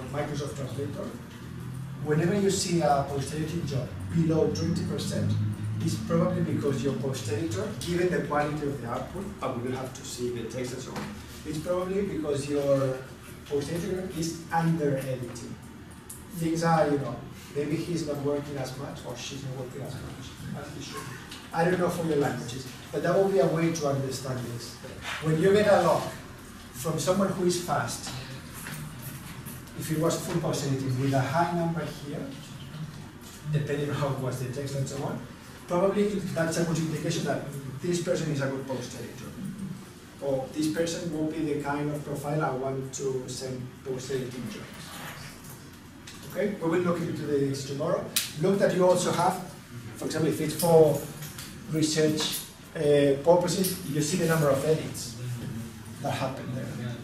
Microsoft Translator, whenever you see a post editing job below 20%, It's probably because your post editor, given the quality of the output, and we will have to see the text and so on, it's probably because your post editor is under editing. Things are, maybe he's not working as much or she's not working as much as he should. I don't know for your languages, but that will be a way to understand this. When you get a log from someone who is fast, if it was full post editing with a high number here, depending on how was the text and so on, probably that's a good indication that this person is a good post editor. Or this person will be the kind of profile I want to send post editing jobs. Okay, we will look into this tomorrow. Look that you also have, for example, if it's for research purposes, you see the number of edits that happen there.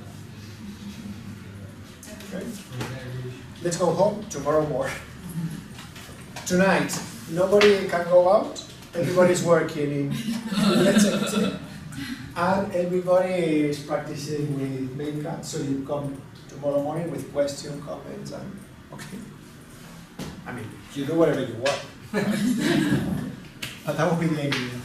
Okay. Let's go home, tomorrow more. Tonight, nobody can go out, everybody's working in Let's Empty, and everybody is practicing with MainCut, so you come tomorrow morning with questions, comments, and okay. I mean, you do whatever you want. But that will be the idea.